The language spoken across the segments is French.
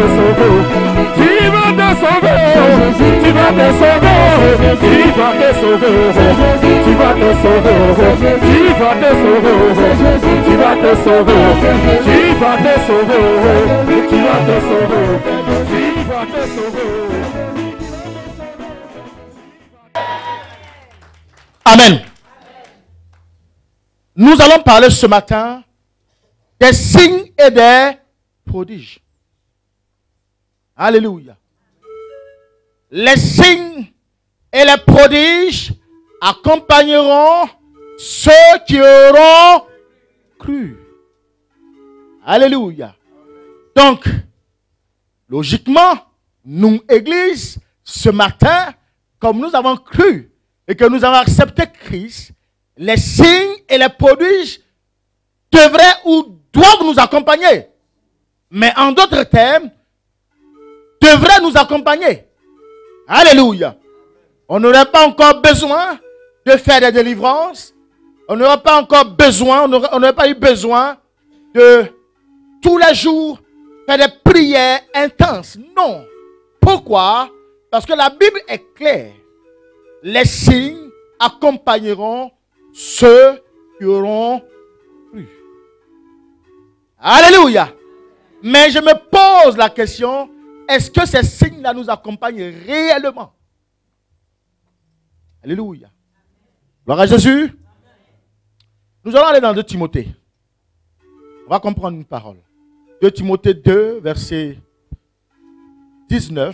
te sauver. Tu vas te sauver. Tu vas te sauver. Tu vas te sauver. Tu vas te sauver. Tu vas te sauver. Tu vas te sauver. Tu vas te sauver. Tu vas te sauver. Tu vas te sauver. Amen. Nous allons parler ce matin des signes et des prodiges. Alléluia. Les signes et les prodiges accompagneront ceux qui auront cru. Alléluia. Donc, logiquement, nous, Église, ce matin, comme nous avons cru et que nous avons accepté Christ, les signes et les prodiges devraient ou doivent nous accompagner. Mais en d'autres termes, devraient nous accompagner. Alléluia. On n'aurait pas encore besoin de faire des délivrances. On n'aurait pas encore besoin, on n'aurait pas eu besoin de tous les jours faire des prières intenses. Non. Pourquoi? Parce que la Bible est claire. Les signes accompagneront ceux qui auront cru. Alléluia. Mais je me pose la question, est-ce que ces signes-là nous accompagnent réellement? Alléluia. Gloire à Jésus. Nous allons aller dans 2 Timothée. On va comprendre une parole. 2 Timothée 2, versets 19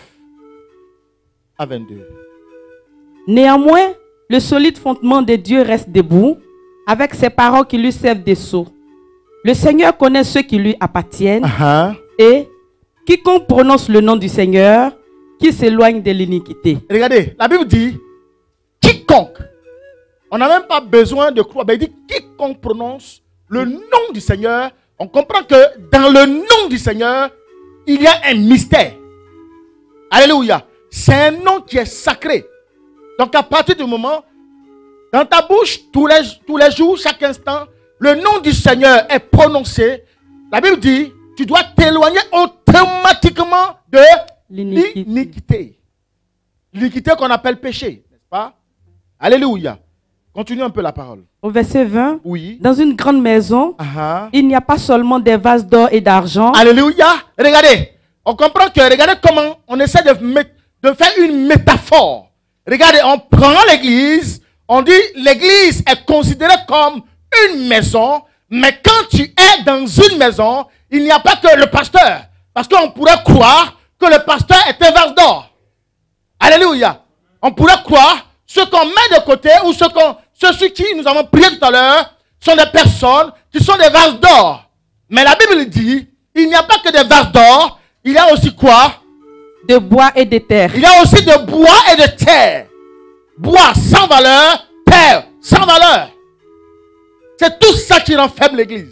à 22. Néanmoins, le solide fondement de Dieu reste debout, avec ses paroles qui lui servent de sceau. Le Seigneur connaît ceux qui lui appartiennent, et quiconque prononce le nom du Seigneur, qui s'éloigne de l'iniquité. Regardez, la Bible dit, quiconque. On n'a même pas besoin de croire, mais il dit, quiconque prononce le nom du Seigneur. On comprend que dans le nom du Seigneur, il y a un mystère. Alléluia. C'est un nom qui est sacré. Donc à partir du moment, dans ta bouche, tous les jours, chaque instant, le nom du Seigneur est prononcé. La Bible dit, tu dois t'éloigner automatiquement de l'iniquité. L'iniquité qu'on appelle péché, n'est-ce pas? Alléluia. Continue un peu la parole. Au verset 20, oui. Dans une grande maison, il n'y a pas seulement des vases d'or et d'argent. Alléluia. Regardez, on comprend que, regardez comment on essaie de faire une métaphore. Regardez, on prend l'église, on dit l'église est considérée comme une maison, mais quand tu es dans une maison, il n'y a pas que le pasteur. Parce qu'on pourrait croire que le pasteur est un vase d'or. Alléluia. On pourrait croire ce qu'on met de côté ou ceux sur qui nous avons prié tout à l'heure sont des personnes qui sont des vases d'or. Mais la Bible dit, il n'y a pas que des vases d'or, il y a aussi quoi? De bois et de terre. Il y a aussi de bois et de terre. Bois sans valeur, terre sans valeur. C'est tout ça qui rend faible l'église.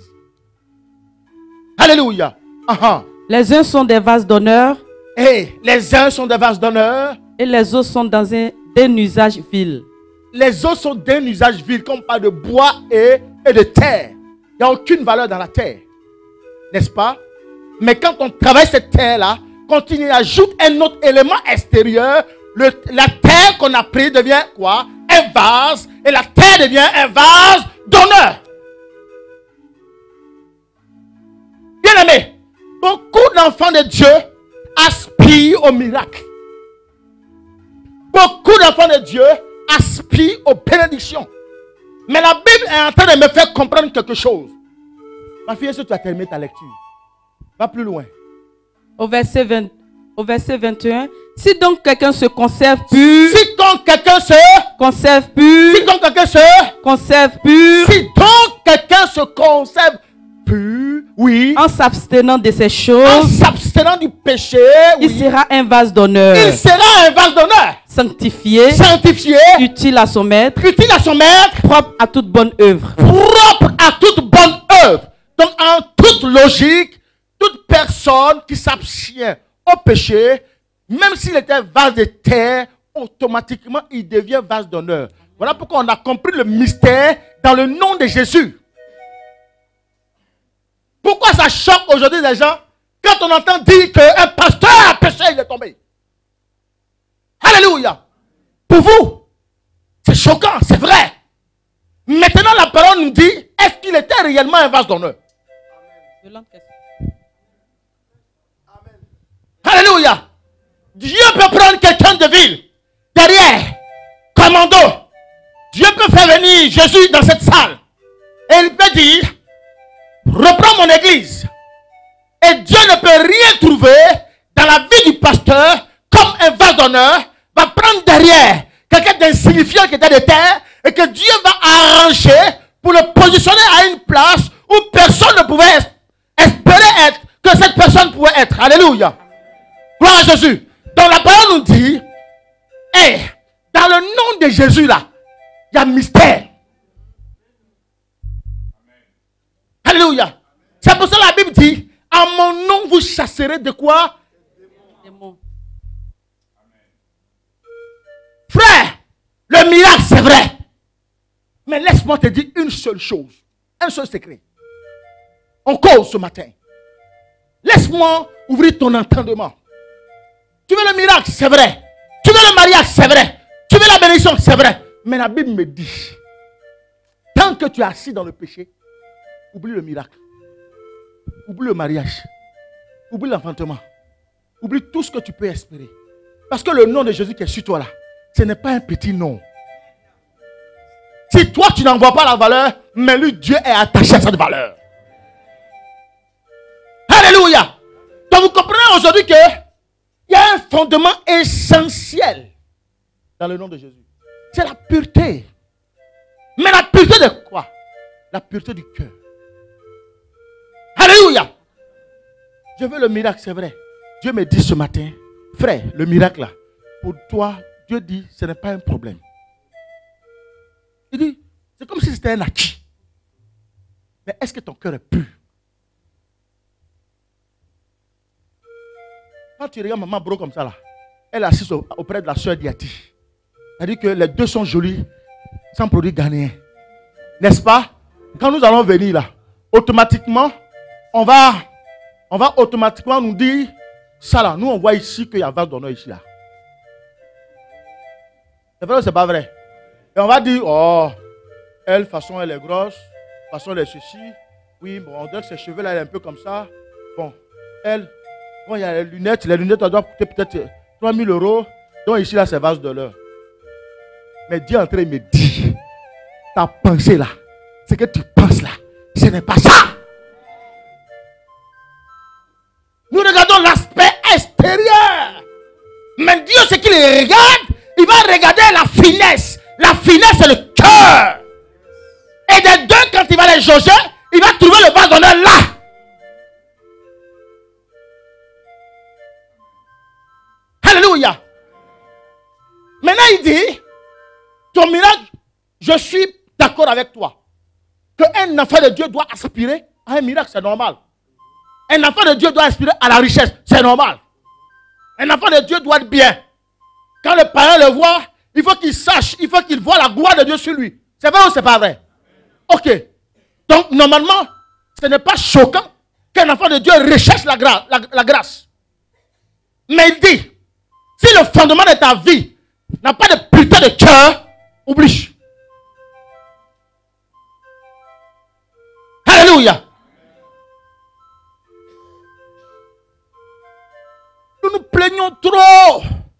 Alléluia. Les uns sont des vases d'honneur. Et les uns sont des vases d'honneur. Et les autres sont dans un usage vil. Les autres sont d'un usage vil, comme on parle de bois et de terre. Il n'y a aucune valeur dans la terre. N'est-ce pas? Mais quand on travaille cette terre-là, quand on y ajoute un autre élément extérieur, la terre qu'on a pris devient quoi? Un vase. Et la terre devient un vase d'honneur. Bien aimé, beaucoup d'enfants de Dieu aspirent au miracle. Beaucoup d'enfants de Dieu aspirent aux bénédictions. Mais la Bible est en train de me faire comprendre quelque chose. Ma fille, est-ce que tu as terminé ta lecture? Va plus loin. Au verset 21, si donc quelqu'un se conserve pur, si donc quelqu'un se conserve pur, si donc quelqu'un se conserve pur, si donc quelqu'un se conserve pur, oui, en s'abstenant de ces en choses, s'abstenant du péché, il sera un vase d'honneur. Il sera un vase d'honneur. Sanctifié, utile à son maître, propre à toute bonne œuvre. Propre à toute bonne œuvre. Donc en toute logique, toute personne qui s'abstient au péché, même s'il était vase de terre, automatiquement il devient vase d'honneur. Voilà pourquoi on a compris le mystère dans le nom de Jésus. Pourquoi ça choque aujourd'hui les gens Quand on entend dire qu'un pasteur a péché, il est tombé. Alléluia. Pour vous, c'est choquant, c'est vrai. Maintenant, la parole nous dit, est-ce qu'il était réellement un vase d'honneur? Alléluia. Dieu peut prendre quelqu'un de ville, derrière, commando. Dieu peut faire venir Jésus dans cette salle. Et il peut dire, reprends mon église. Et Dieu ne peut rien trouver dans la vie du pasteur comme un vase d'honneur. Va prendre derrière quelqu'un d'insignifiant qui était de terre et que Dieu va arranger pour le positionner à une place où personne ne pouvait espérer être, que cette personne pouvait être. Alléluia. Gloire à Jésus. Donc la parole nous dit, hey, dans le nom de Jésus là, il y a mystère. Alléluia. C'est pour ça que la Bible dit, en mon nom vous chasserez de quoi? Démons. Frère, le miracle c'est vrai. Mais laisse-moi te dire une seule chose. Un seul secret. On cause ce matin. Laisse-moi ouvrir ton entendement. Tu veux le miracle, c'est vrai. Tu veux le mariage, c'est vrai. Tu veux la bénédiction, c'est vrai. Mais la Bible me dit, tant que tu es assis dans le péché, oublie le miracle. Oublie le mariage. Oublie l'enfantement. Oublie tout ce que tu peux espérer. Parce que le nom de Jésus qui est sur toi là, ce n'est pas un petit nom. Si toi tu n'en vois pas la valeur, mais lui Dieu est attaché à cette valeur. Alléluia. Donc vous comprenez aujourd'hui qu'il y a un fondement essentiel dans le nom de Jésus. C'est la pureté. Mais la pureté de quoi? La pureté du cœur. Alléluia. Je veux le miracle, c'est vrai. Dieu me dit ce matin, frère, le miracle là, pour toi, Dieu dit, ce n'est pas un problème. Il dit, c'est comme si c'était un acquis. Mais est-ce que ton cœur est pur? Quand tu regardes maman Bro comme ça là, elle est assise auprès de la soeur Diati. Elle dit que les deux sont jolis, sans produit ghanéen. N'est-ce pas? Quand nous allons venir là, automatiquement, on va automatiquement nous dire, ça là, nous on voit ici qu'il y a vase d'honneur ici là. C'est vrai ou c'est pas vrai? Et on va dire, oh, elle, de toute façon, elle est grosse, de toute façon, elle est ceci. Oui, bon, on dirait que ses cheveux là, elle est un peu comme ça. Bon, elle, bon, il y a les lunettes, elles doivent coûter peut-être 3 000 €. Donc ici là, c'est vase d'honneur. Mais Dieu est en train de me dire, ta pensée là, ce que tu penses là, ce n'est pas ça. Nous regardons l'aspect extérieur. Mais Dieu, ce qu'il regarde, il va regarder la finesse. La finesse, c'est le cœur. Et des deux, quand il va les jauger, il va trouver le vase d'honneur là. Alléluia. Maintenant, il dit, ton miracle, je suis d'accord avec toi. Qu'un enfant de Dieu doit aspirer à un miracle, c'est normal. Un enfant de Dieu doit aspirer à la richesse, c'est normal. Un enfant de Dieu doit être bien. Quand le parent le voit, il faut qu'il sache, il faut qu'il voit la gloire de Dieu sur lui. C'est vrai ou c'est pas vrai? Ok. Donc, normalement, ce n'est pas choquant qu'un enfant de Dieu recherche la grâce. Mais il dit, si le fondement de ta vie n'a pas de putain de cœur, oublie. Alléluia. Nous nous plaignons trop.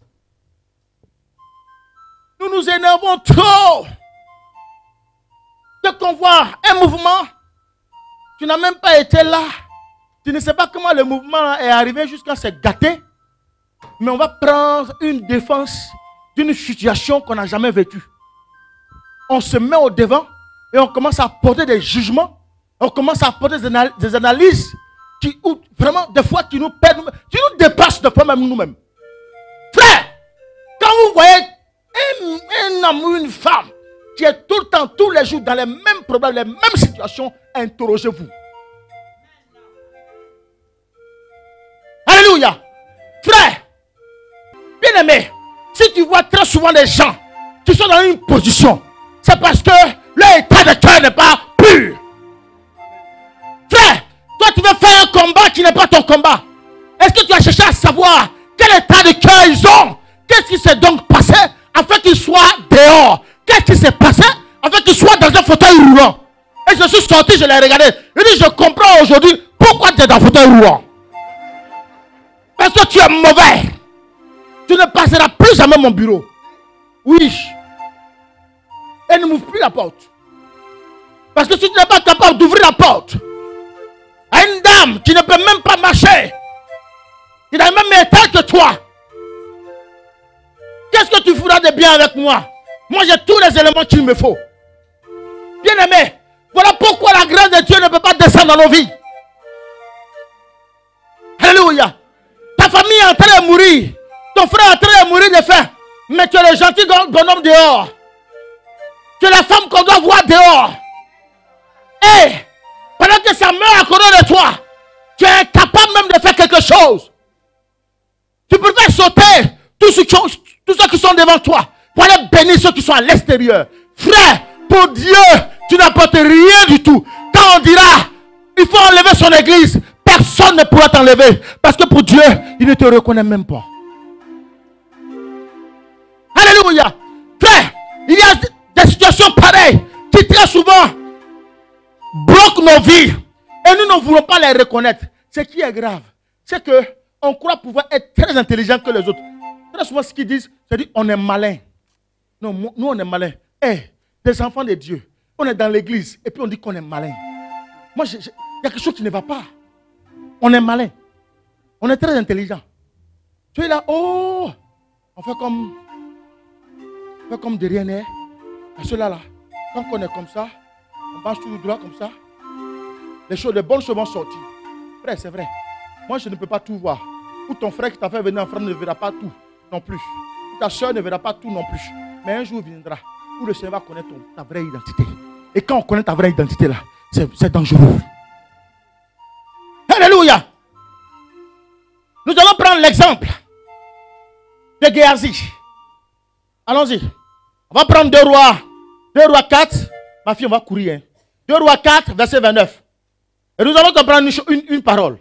Nous nous énervons trop. Dès qu'on voit un mouvement, tu n'as même pas été là. Tu ne sais pas comment le mouvement est arrivé jusqu'à se gâter. Mais on va prendre une défense d'une situation qu'on n'a jamais vécue. On se met au devant et on commence à porter des jugements. On commence à porter des analyses qui, vraiment, des fois, qui nous perdent, qui nous dépassent de fois même nous-mêmes. Frère, quand vous voyez un homme ou une femme qui est tout le temps, tous les jours, dans les mêmes problèmes, les mêmes situations, interrogez-vous. Alléluia. Frère, bien aimé, si tu vois très souvent des gens qui sont dans une position, c'est parce que leur état de cœur n'est pas pur. Frère, toi tu veux faire un combat qui n'est pas ton combat. que tu as cherché à savoir quel état de cœur ils ont? Qu'est-ce qui s'est donc passé afin qu'ils soient dehors? Qu'est-ce qui s'est passé afin qu'ils soient dans un fauteuil roulant? Et je suis sorti, je l'ai regardé. Je dis, je comprends aujourd'hui pourquoi tu es dans un fauteuil roulant. Parce que tu es mauvais. Tu ne passeras plus jamais mon bureau. Oui. Et ne m'ouvre plus la porte. Parce que si tu n'es pas capable d'ouvrir la porte à une dame qui ne peut même pas marcher, qui n'a le même état que toi, qu'est-ce que tu feras de bien avec moi? Moi, j'ai tous les éléments qu'il me faut. Bien aimé, voilà pourquoi la grâce de Dieu ne peut pas descendre dans nos vies. Alléluia. Ta famille est en train de mourir. Ton frère est en train de mourir de faim. Mais tu es le gentil bonhomme dehors. Tu es la femme qu'on doit voir dehors. Et pendant que ça meurt à côté de toi, tu es incapable même de faire quelque chose. Tu préfères sauter tous ceux qui sont devant toi pour aller bénir ceux qui sont à l'extérieur. Frère, pour Dieu, tu n'apportes rien du tout. Quand on dira, il faut enlever son église, personne ne pourra t'enlever. Parce que pour Dieu, il ne te reconnaît même pas. Alléluia. Frère, il y a des situations pareilles qui très souvent bloquent nos vies. Et nous ne voulons pas les reconnaître. Ce qui est grave, c'est que on croit pouvoir être très intelligent que les autres. Très souvent, ce qu'ils disent, c'est dire on est malin. Non, nous on est malin. Des enfants de Dieu, on est dans l'église et puis on dit qu'on est malin. Moi, il y a quelque chose qui ne va pas. On est malin. On est très intelligent. Tu es là, oh, on fait comme de rien n'est. À ceux-là, quand on est comme ça, on marche tout droit comme ça, les bonnes choses vont sortir. Frère, c'est vrai. Moi, je ne peux pas tout voir. Ou ton frère qui t'a fait venir en France ne verra pas tout non plus. Ou ta soeur ne verra pas tout non plus. Mais un jour viendra où le Seigneur va connaître ta vraie identité. Et quand on connaît ta vraie identité là, c'est dangereux. Alléluia. Nous allons prendre l'exemple de Géasi. Allons-y. On va prendre 2 Rois 4. Ma fille, on va courir. Hein. 2 Rois 4, verset 29. Et nous allons comprendre une parole.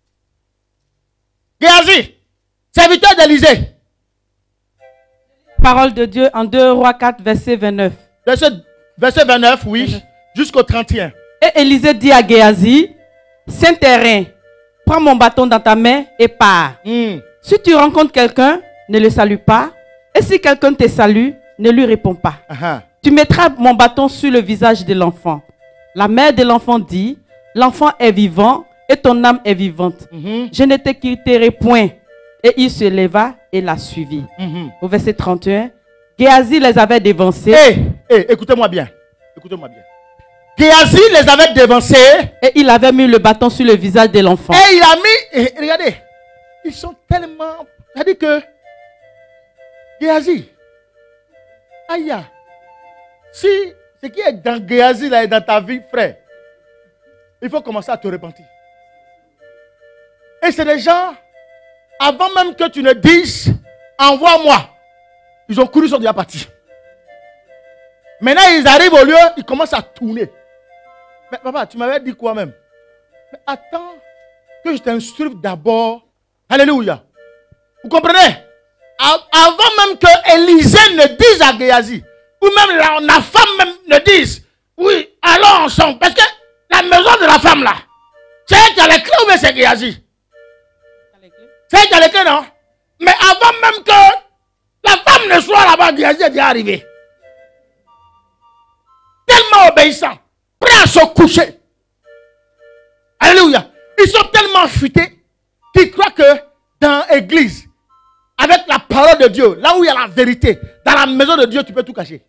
Géasi, serviteur d'Élysée. Parole de Dieu en 2 Rois 4, verset 29. Verset 29, oui, 29. Jusqu'au 31. Et Élysée dit à Géasi, Saint terrain, prends mon bâton dans ta main et pars. Si tu rencontres quelqu'un, ne le salue pas. Et si quelqu'un te salue, ne lui réponds pas. Tu mettras mon bâton sur le visage de l'enfant. La mère de l'enfant dit, l'enfant est vivant et ton âme est vivante. Je ne te quitterai point. Et il se leva et la suivit. Au verset 31, Géasi les avait dévancés. Écoutez-moi bien. Écoutez-moi bien. Géasi les avait dévancés. Et il avait mis le bâton sur le visage de l'enfant. Et il a mis... regardez. Ils sont tellement... C'est-à-dire que... Géasi. Aïe. Si ce qui est dans Géasi là est dans ta vie, frère, il faut commencer à te repentir. Et c'est des gens... Avant même que tu ne dises, envoie-moi. Ils ont couru, ils sont déjà partis. Maintenant, ils arrivent au lieu, ils commencent à tourner. Mais papa, tu m'avais dit quoi même? Mais attends que je t'instruise d'abord. Alléluia. Vous comprenez? Avant même que Élisée ne dise à Géasi, ou même la femme même ne dise, oui, allons ensemble. Parce que la maison de la femme là, c'est elle qui a les clés ou bien c'est Géasi? C'est elle qui a les clés, non? Mais avant même que la femme ne soit là-bas, Géasi est déjà arrivé. Tellement obéissant, prêt à se coucher. Alléluia. Ils sont tellement futés qu'ils croient que dans l'église, avec la parole de Dieu, là où il y a la vérité, dans la maison de Dieu, tu peux tout cacher.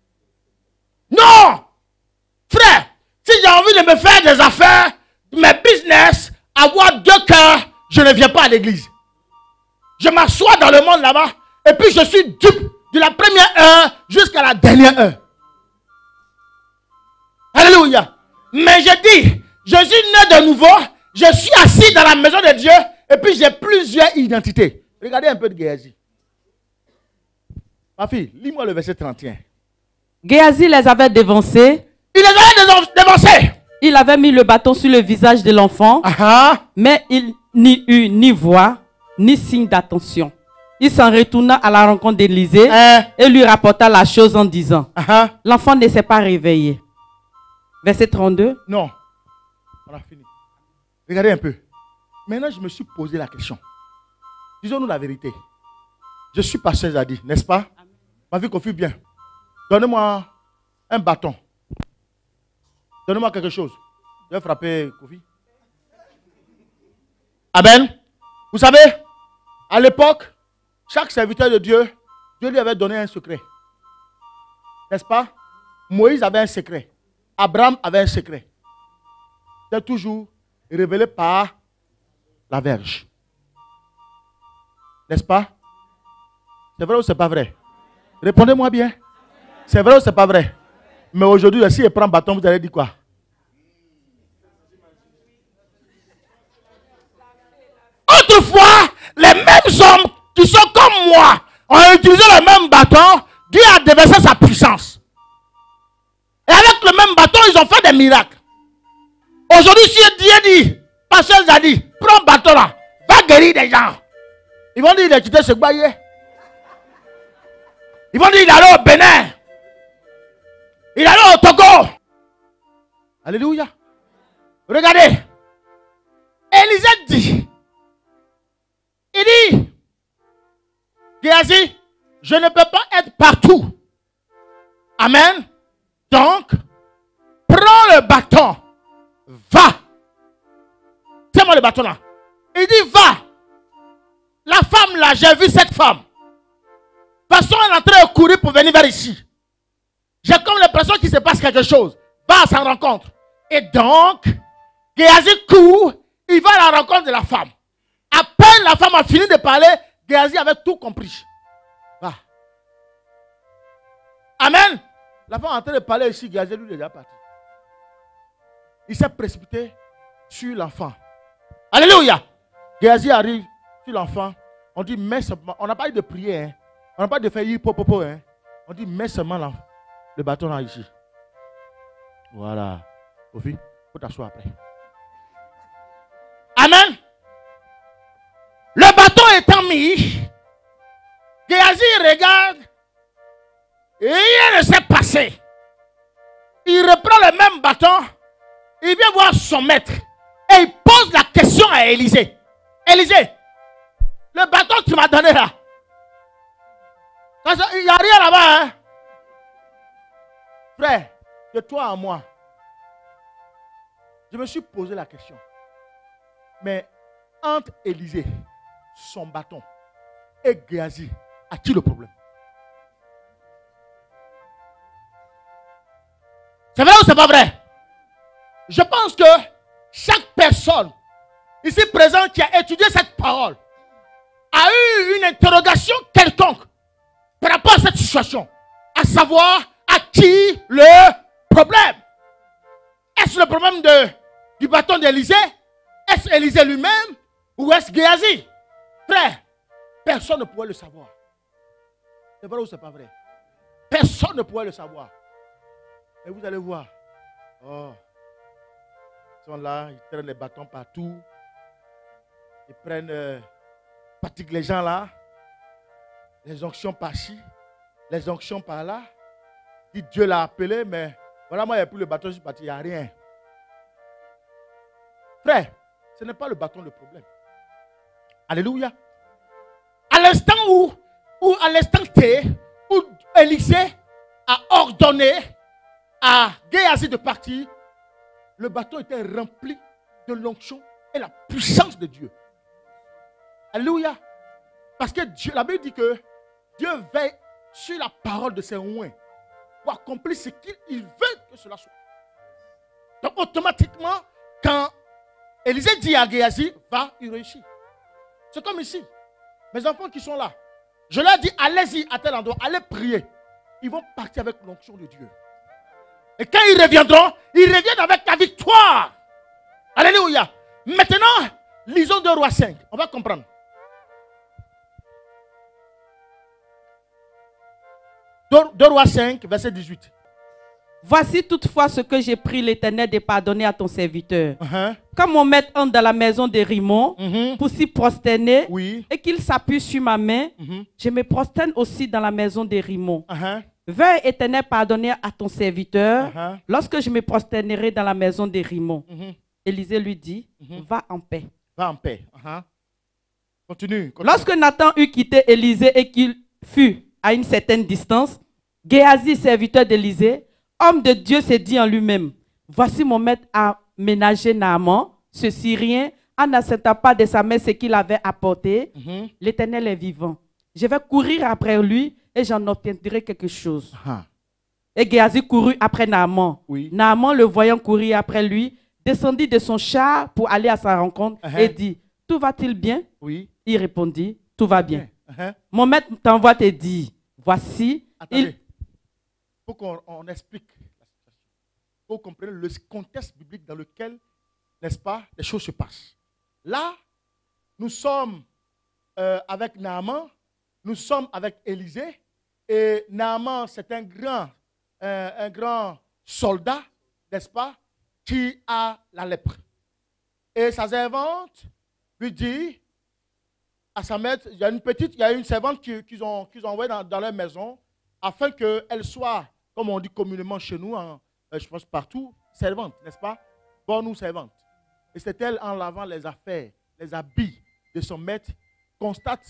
Non! Frère, si j'ai envie de me faire des affaires, mes business, avoir 2 cœurs, je ne viens pas à l'église. Je m'assois dans le monde là-bas, et puis je suis dupe de la première heure jusqu'à la dernière heure. Alléluia. Mais je dis, je suis né de nouveau, je suis assis dans la maison de Dieu, et puis j'ai plusieurs identités. Regardez un peu de Géasi. Ma fille, lis-moi le verset 31. Géasi les avait dévancés. Il les avait dévancés. Il avait mis le bâton sur le visage de l'enfant, mais il ni eut ni voix, ni signe d'attention. Il s'en retourna à la rencontre d'Élisée et lui rapporta la chose en disant, l'enfant ne s'est pas réveillé. Verset 32. Non, on a fini. Regardez un peu. Maintenant, je me suis posé la question. Disons-nous la vérité. Je suis pasteur Zadi, n'est-ce pas? Ma vie confie bien. Donnez-moi un bâton. Donnez-moi quelque chose. Je vais frapper Kofi. Amen. Vous savez, à l'époque, chaque serviteur de Dieu, Dieu lui avait donné un secret. N'est-ce pas? Moïse avait un secret. Abraham avait un secret. C'est toujours révélé par la Vierge. N'est-ce pas? C'est vrai ou c'est pas vrai? Répondez-moi bien. C'est vrai ou c'est pas vrai? Mais aujourd'hui, si il prend bâton, vous allez dire quoi? Autrefois, les mêmes hommes qui sont comme moi ont utilisé le même bâton. Dieu a déversé sa puissance. Et avec le même bâton, ils ont fait des miracles. Aujourd'hui, si Dieu dit, Pasteur Zadi, prends le bâton là, va guérir des gens. Ils vont dire, il a quitté ce baillet. Ils vont dire, il est allé au Bénin. Il est allé au Togo. Alléluia. Regardez. Élisée dit, il dit, Géasi, je ne peux pas être partout. Amen. Donc, prends le bâton. Va. Tiens-moi le bâton là. Il dit, va. La femme là, j'ai vu cette femme. Passons, elle est en train de courir pour venir vers ici. J'ai comme l'impression qu'il se passe quelque chose. Va à sa rencontre. Et donc, Géasi court, il va à la rencontre de la femme. À peine la femme a fini de parler, Géasi avait tout compris. Va. Amen. La femme est en train de parler ici, Géasi lui est déjà parti. Il s'est précipité sur l'enfant. Alléluia. Géasi arrive sur l'enfant. On dit, mets seulement. On n'a pas eu de prier. Hein. On n'a pas de faire hipopopo. Hein. On dit, mets seulement le bâton là ici. Voilà. Sophie, il faut t'asseoir après. Amen. Le bâton étant mis, Géasi regarde et rien ne s'est passé. Il reprend le même bâton, il vient voir son maître et il pose la question à Élisée. Élisée, le bâton que tu m'as donné là, il n'y a rien là-bas. Hein? Frère, de toi à moi, je me suis posé la question. Mais entre Élisée, son bâton, et Géasi, a-t-il le problème? C'est vrai ou c'est pas vrai? Je pense que chaque personne ici présente qui a étudié cette parole a eu une interrogation quelconque par rapport à cette situation. À savoir, à qui le problème? Est-ce le problème du bâton d'Élisée? Est-ce Élisée lui-même? Ou est-ce Géasi? Frère, personne ne pouvait le savoir. C'est vrai ou c'est pas vrai? Personne ne pouvait le savoir. Et vous allez voir. Oh. Ils sont là, ils traînent les bâtons partout. Ils prennent, pratiquent les gens là. Les onctions par-ci, les onctions par-là. Dit Dieu l'a appelé, mais voilà, moi, il n'y a plus le bâton, je suis parti, il n'y a rien. Frère, ce n'est pas le bâton le problème. Alléluia. À l'instant où à l'instant T, où Élisée a ordonné à Géasi de partir, le bâton était rempli de l'onction et la puissance de Dieu. Alléluia. Parce que Dieu, la Bible dit que Dieu veille sur la parole de ses oints pour accomplir ce qu'il veut que cela soit. Donc automatiquement, quand Élisée dit à Géasi, va, il réussit. C'est comme ici. Mes enfants qui sont là, je leur dis, allez-y à tel endroit, allez prier. Ils vont partir avec l'onction de Dieu. Et quand ils reviendront, ils reviennent avec la victoire. Alléluia. Maintenant, lisons 2 Rois 5. On va comprendre. 2 Rois 5, verset 18. Voici toutefois ce que j'ai pris l'Éternel de pardonner à ton serviteur. Quand mon maître entre dans la maison de Rimon pour s'y prosterner et qu'il s'appuie sur ma main, je me prosterne aussi dans la maison de Rimon. Veuille, Éternel, pardonner à ton serviteur lorsque je me prosternerai dans la maison de Rimon. Élisée lui dit, va en paix. Va en paix. Continue. Lorsque Nathan eut quitté Élisée et qu'il fut à une certaine distance, Géasi, serviteur d'Élisée, homme de Dieu, s'est dit en lui-même, voici mon maître a ménagé Naaman, ce Syrien, en n'acceptant pas de sa main ce qu'il avait apporté. L'Éternel est vivant. Je vais courir après lui et j'en obtiendrai quelque chose. Et Géasi courut après Naaman. Naaman, le voyant courir après lui, descendit de son char pour aller à sa rencontre et dit, tout va-t-il bien? Il répondit, tout va bien. Mon maître t'envoie te dire, voici. Attendez, il faut qu'on explique la situation. Il faut qu'on comprenne le contexte biblique dans lequel, n'est-ce pas, les choses se passent. Là, nous sommes avec Naaman, nous sommes avec Élisée, et Naaman, c'est un grand soldat, n'est-ce pas, qui a la lèpre. Et sa servante lui dit à sa maître, il y a une servante qu'ils ont envoyée dans leur maison, afin qu'elle soit, comme on dit communément chez nous, je pense partout, servante, n'est-ce pas? Bonne ou servante. Et c'est elle, en lavant les affaires, les habits de son maître, constate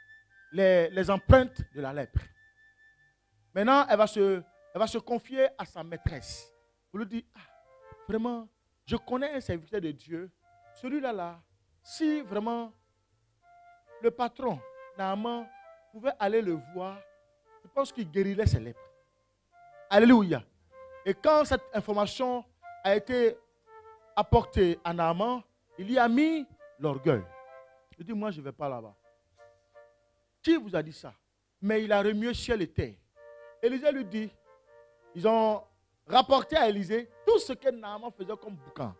les empreintes de la lèpre. Maintenant, elle va se confier à sa maîtresse. Pour lui dire, vraiment, je connais un serviteur de Dieu, celui-là, si vraiment le patron, Naaman, pouvait aller le voir, je pense qu'il guérirait ses lèpres. Alléluia. Et quand cette information a été apportée à Naaman, il y a mis l'orgueil. Il dit, moi je ne vais pas là-bas. Qui vous a dit ça? Mais il a remué ciel et terre. Élisée lui dit, ils ont rapporté à Élisée tout ce que Naaman faisait comme boucan.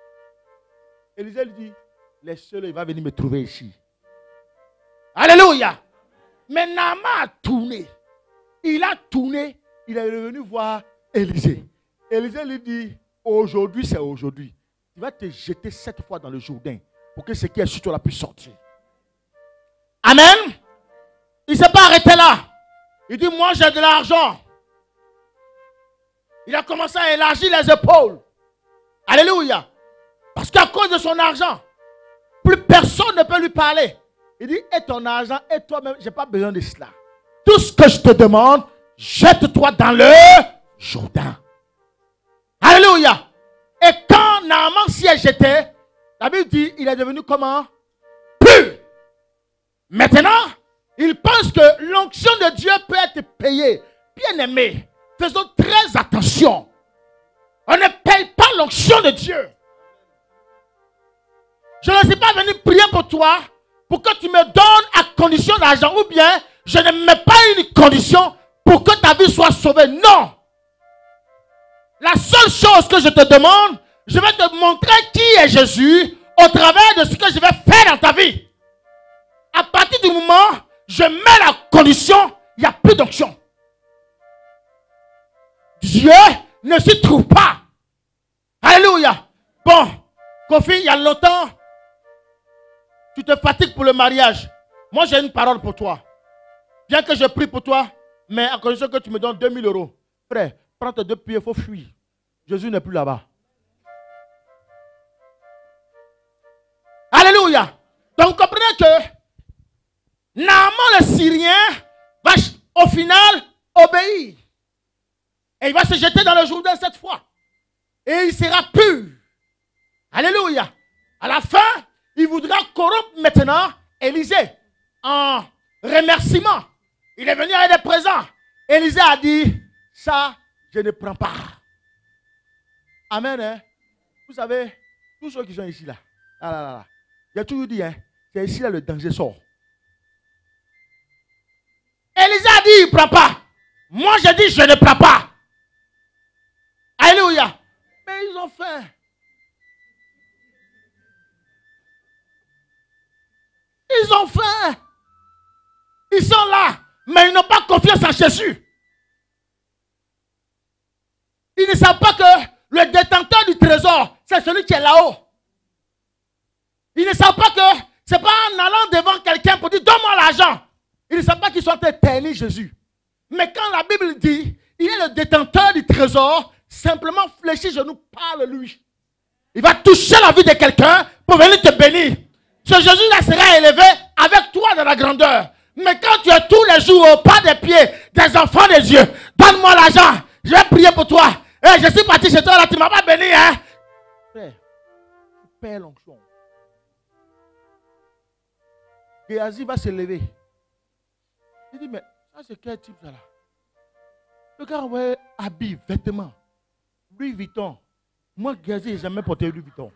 Élisée lui dit, laisse-le, il va venir me trouver ici. Alléluia. Mais Naaman a tourné. Il a tourné. Il est revenu voir Élisée. Élisée lui dit, aujourd'hui c'est aujourd'hui. Tu vas te jeter 7 fois dans le Jourdain pour que ce qui est sur toi puisse sortir. Amen. Il ne s'est pas arrêté là. Il dit, moi j'ai de l'argent. Il a commencé à élargir les épaules. Alléluia. Parce qu'à cause de son argent, plus personne ne peut lui parler. Il dit, et ton argent, et toi-même, je n'ai pas besoin de cela. Tout ce que je te demande, jette-toi dans le Jourdain. Alléluia. Et quand Naaman s'y est jeté, la Bible dit, il est devenu comment? Pur. Maintenant, il pense que l'onction de Dieu peut être payée. Bien-aimé, faisons très attention. On ne paye pas l'onction de Dieu. Je ne suis pas venu prier pour toi pour que tu me donnes à condition d'argent, ou bien je ne mets pas une condition pour que ta vie soit sauvée. Non. La seule chose que je te demande, je vais te montrer qui est Jésus au travers de ce que je vais faire dans ta vie. À partir du moment où je mets la condition, il n'y a plus d'onction. Dieu ne s'y trouve pas. Alléluia. Bon, Kofi, il y a longtemps, tu te fatigues pour le mariage. Moi, j'ai une parole pour toi. Bien que je prie pour toi, mais à condition que tu me donnes 2000 €. Frère, prends tes 2 pieds, il faut fuir. Jésus n'est plus là-bas. Alléluia. Donc, comprenez que Naaman le Syrien va au final obéir. Et il va se jeter dans le Jourdain cette fois. Et il sera pur. Alléluia. À la fin, il voudra corrompre maintenant Élisée en remerciement. Il est venu avec des présents. Élisée a dit, ça, je ne prends pas. Amen. Hein? Vous savez, tous ceux qui sont ici là, il a toujours dit, hein, c'est ici là le danger sort. Élisée a dit, il ne prend pas. Moi, je dis, je ne prends pas. Alléluia. Mais ils ont faim. Ils ont faim. Ils sont là, mais ils n'ont pas confiance en Jésus. Ils ne savent pas que le détenteur du trésor, c'est celui qui est là-haut. Ils ne savent pas que ce n'est pas en allant devant quelqu'un pour dire donne-moi l'argent. Ils ne savent pas qu'ils sont en train de ternir Jésus. Mais quand la Bible dit il est le détenteur du trésor, simplement fléchis genoux, parle-lui. Il va toucher la vie de quelqu'un pour venir te bénir. Ce Jésus-là sera élevé avec toi dans la grandeur. Mais quand tu es tous les jours au pas des pieds des enfants de Dieu, donne-moi l'argent, je vais prier pour toi. Et je suis parti chez toi, là, tu ne m'as pas béni. Hein? Frère, tu perds l'onction. Géasi va se lever. Il dit, mais ça c'est quel type ça là? Le gars envoie habits, vêtements, Louis Vuitton. Moi, Géasi, je n'ai jamais porté Louis Vuitton.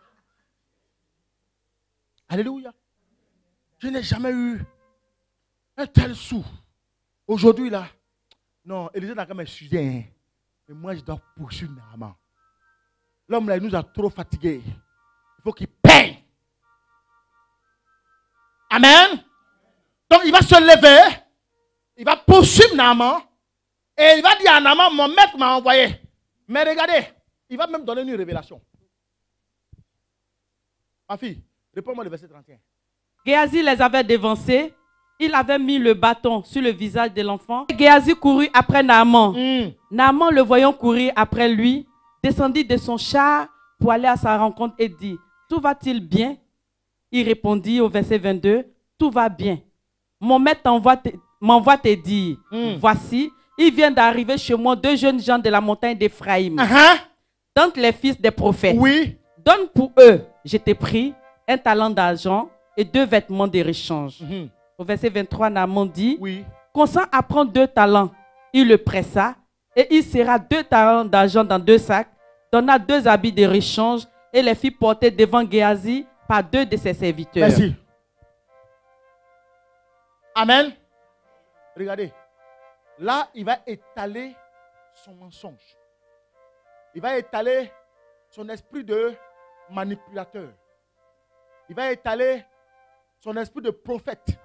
Alléluia. Je n'ai jamais eu un tel sou. Aujourd'hui là, non, Élisée n'a qu'à m'excuser. Hein. Et moi, je dois poursuivre Naaman. L'homme là, il nous a trop fatigués. Il faut qu'il paye. Amen. Donc, il va se lever. Il va poursuivre Naaman. Et il va dire à Naaman, mon maître m'a envoyé. Mais regardez, il va même donner une révélation. Ma fille, réponds-moi le verset 31. Géasi les avait dévancés. Il avait mis le bâton sur le visage de l'enfant. Géasi courut après Naaman. Naaman, le voyant courir après lui, descendit de son char pour aller à sa rencontre et dit, tout va-t-il bien? Il répondit au verset 22, tout va bien. Mon maître m'envoie te dire, voici, il vient d'arriver chez moi 2 jeunes gens de la montagne d'Éphraïm, d'entre les fils des prophètes. Oui. Donne pour eux, je t'ai pris, 1 talent d'argent et 2 vêtements de rechange. Au verset 23, Naaman dit, oui. Consent à prendre 2 talents. Il le pressa et il serra 2 talents d'argent dans 2 sacs, donna 2 habits de rechange et les fit porter devant Géasi par 2 de ses serviteurs. Merci. Amen. Regardez. Là, il va étaler son mensonge. Il va étaler son esprit de manipulateur. Il va étaler son esprit de prophète.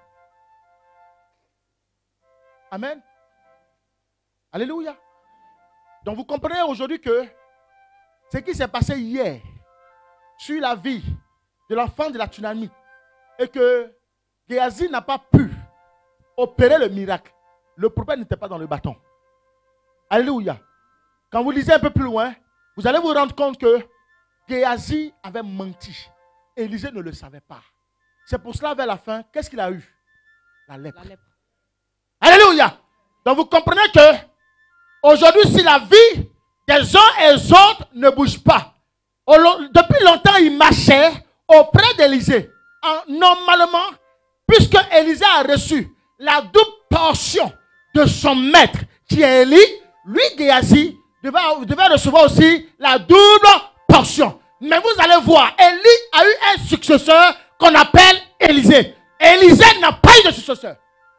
Amen. Alléluia. Donc vous comprenez aujourd'hui que ce qui s'est passé hier sur la vie de l'enfant de la tsunami et que Géasi n'a pas pu opérer le miracle. Le problème n'était pas dans le bâton. Alléluia. Quand vous lisez un peu plus loin, vous allez vous rendre compte que Géasi avait menti. Élisée ne le savait pas. C'est pour cela, vers la fin, qu'est-ce qu'il a eu? La lèpre. Alléluia. Donc vous comprenez que aujourd'hui, si la vie des uns et des autres ne bouge pas, depuis longtemps, il marchait auprès d'Élisée. Normalement, puisque Élisée a reçu la double portion de son maître, qui est Élie, lui, Géasi, devait recevoir aussi la double portion. Mais vous allez voir, Élie a eu un successeur qu'on appelle Élisée. Élisée n'a pas eu de successeur.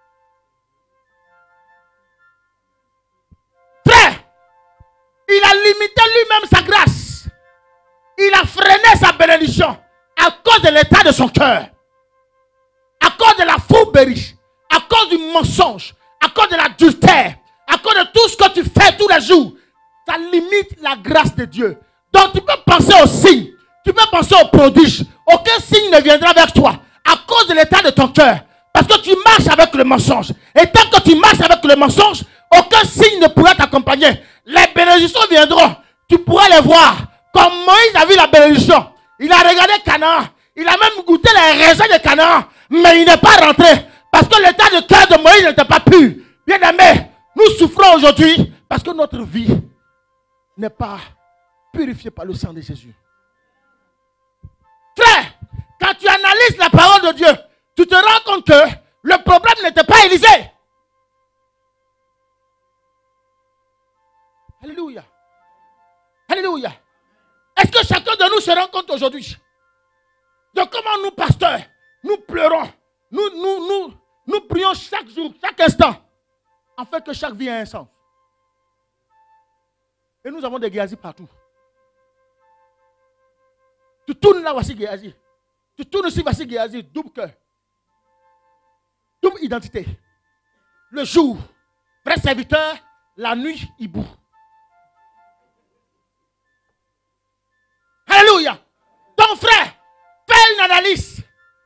Frère, il a limité lui-même sa grâce. Il a freiné sa bénédiction à cause de l'état de son cœur, à cause de la fourberie, à cause du mensonge, à cause de l'adultère, à cause de tout ce que tu fais tous les jours. Ça limite la grâce de Dieu. Donc tu peux penser aux signes, tu peux penser aux prodiges. Aucun signe ne viendra vers toi à cause de l'état de ton cœur. Parce que tu marches avec le mensonge. Et tant que tu marches avec le mensonge, aucun signe ne pourra t'accompagner. Les bénédictions viendront. Tu pourras les voir. Comme Moïse a vu la bénédiction. Il a regardé Canaan. Il a même goûté les raisins de Canaan. Mais il n'est pas rentré. Parce que l'état de cœur de Moïse n'était pas pur. Bien aimé, nous souffrons aujourd'hui parce que notre vie n'est pas purifiée par le sang de Jésus. Frère, quand tu analyses la parole de Dieu, tu te rends compte que le problème n'était pas Élisée. Alléluia. Alléluia. Est-ce que chacun de nous se rend compte aujourd'hui de comment nous, pasteurs, nous pleurons, nous prions chaque jour, chaque instant, afin que chaque vie ait un sens. Et nous avons des Géasi partout. Tu tournes là, voici Géasi. Tu tournes ici, voici Géasi, double cœur. Double identité. Le jour, vrai serviteur, la nuit, il bout. Alléluia. Donc frère, fais une analyse.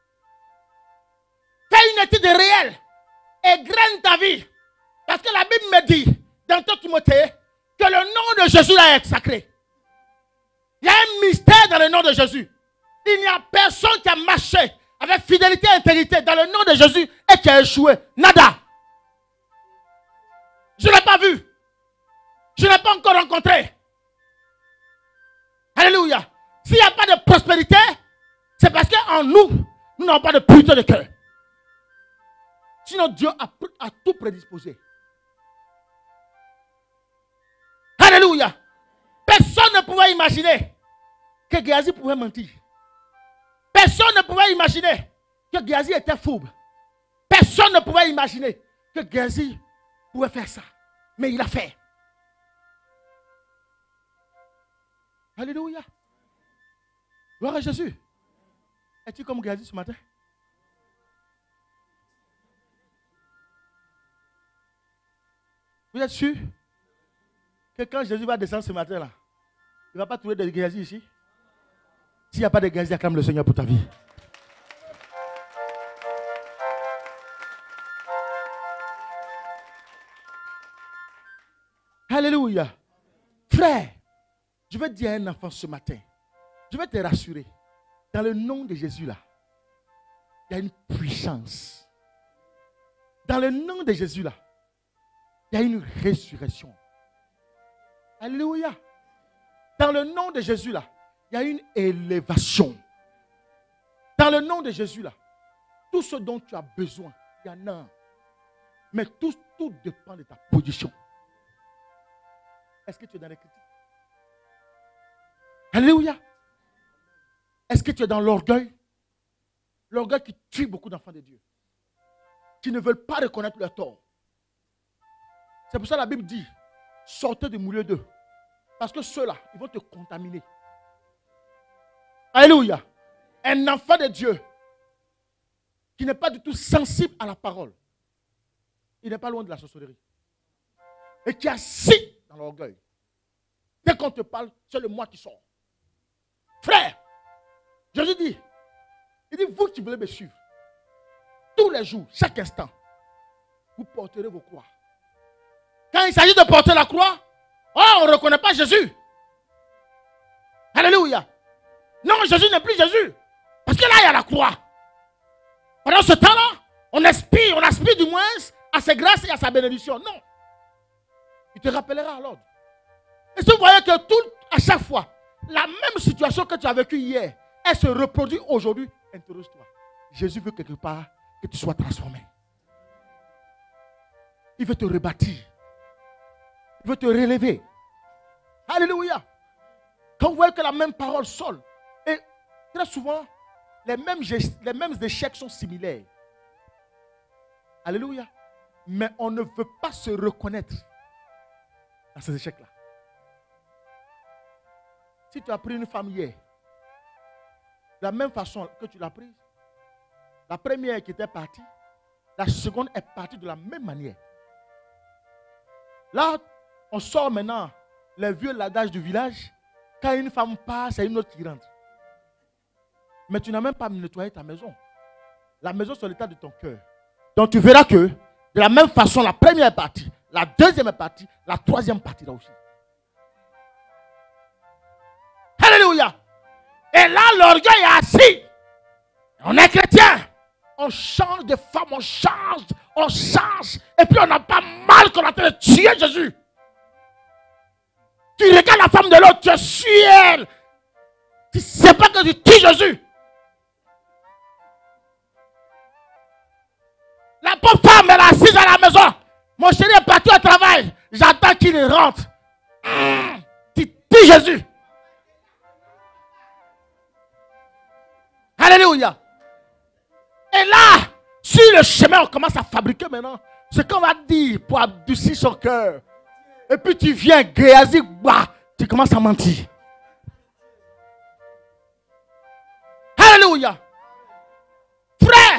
Fais une étude réelle. Et graine ta vie. Parce que la Bible me dit, dans 2 Timothée, que le nom de Jésus là est sacré. Il y a un mystère dans le nom de Jésus. Il n'y a personne qui a marché avec fidélité et intégrité dans le nom de Jésus et qui a échoué. Nada. Je ne l'ai pas vu. Je ne l'ai pas encore rencontré. Alléluia. S'il n'y a pas de prospérité, c'est parce qu'en nous, nous n'avons pas de pureté de cœur. Sinon, Dieu a tout prédisposé. Alléluia. Personne ne pouvait imaginer que Géasi pouvait mentir. Personne ne pouvait imaginer que Géasi était fourbe. Personne ne pouvait imaginer que Géasi pouvait faire ça. Mais il a fait. Alléluia. Gloire à Jésus. Es-tu comme Géasi ce matin? Vous êtes sûr que quand Jésus va descendre ce matin-là, il ne va pas trouver de Géasi ici? S'il n'y a pas de Géasi, acclame le Seigneur pour ta vie. Alléluia. Frère, je vais te dire à un enfant ce matin, je vais te rassurer. Dans le nom de Jésus là, il y a une puissance. Dans le nom de Jésus là, il y a une résurrection. Alléluia. Dans le nom de Jésus là, il y a une élévation. Dans le nom de Jésus là, tout ce dont tu as besoin, il y en a. Mais tout dépend de ta position. Est-ce que tu es dans les critiques? Alléluia. Est-ce que tu es dans l'orgueil? L'orgueil qui tue beaucoup d'enfants de Dieu. Qui ne veulent pas reconnaître leur tort. C'est pour ça que la Bible dit, sortez du milieu d'eux. Parce que ceux-là, ils vont te contaminer. Alléluia. Un enfant de Dieu qui n'est pas du tout sensible à la parole. Il n'est pas loin de la sorcellerie. Et qui est assis dans l'orgueil. Dès qu'on te parle, c'est le moi qui sort. Frère, Jésus dit, il dit, vous qui voulez me suivre, tous les jours, chaque instant, vous porterez vos croix. Quand il s'agit de porter la croix, on ne reconnaît pas Jésus. Alléluia. Non, Jésus n'est plus Jésus. Parce que là, il y a la croix. Pendant ce temps-là, on aspire du moins à ses grâces et à sa bénédiction. Non. Il te rappellera à l'ordre. Et si vous voyez que à chaque fois, la même situation que tu as vécue hier, elle se reproduit aujourd'hui, interroge-toi. Jésus veut quelque part que tu sois transformé. Il veut te rebâtir. Il veut te relever. Alléluia. Quand vous voyez que la même parole sonne, et très souvent, les mêmes échecs sont similaires. Alléluia. Mais on ne veut pas se reconnaître dans ces échecs-là. Si tu as pris une femme hier, de la même façon que tu l'as prise, la première qui était partie, la seconde est partie de la même manière. Là, on sort maintenant les vieux ladages du village. Quand une femme passe, c'est une autre qui rentre. Mais tu n'as même pas nettoyé ta maison. La maison, c'est l'état de ton cœur. Donc tu verras que de la même façon, la première est partie, la deuxième est partie, la troisième partie là aussi. Alléluia. Et là, l'orgueil est assis. On est chrétien. On change de femme, on change. Et puis on n'a pas mal qu'on a train de tuer Jésus. Tu regardes la femme de l'autre, tu suis elle. Tu ne sais pas que tu tues Jésus. La pauvre femme, elle est assise à la maison. Mon chéri est parti au travail. J'attends qu'il rentre. Tu tues Jésus. Alléluia. Et là, sur le chemin, on commence à fabriquer maintenant ce qu'on va dire pour adoucir son cœur. Et puis tu viens, Géasi, tu commences à mentir. Alléluia. Frère.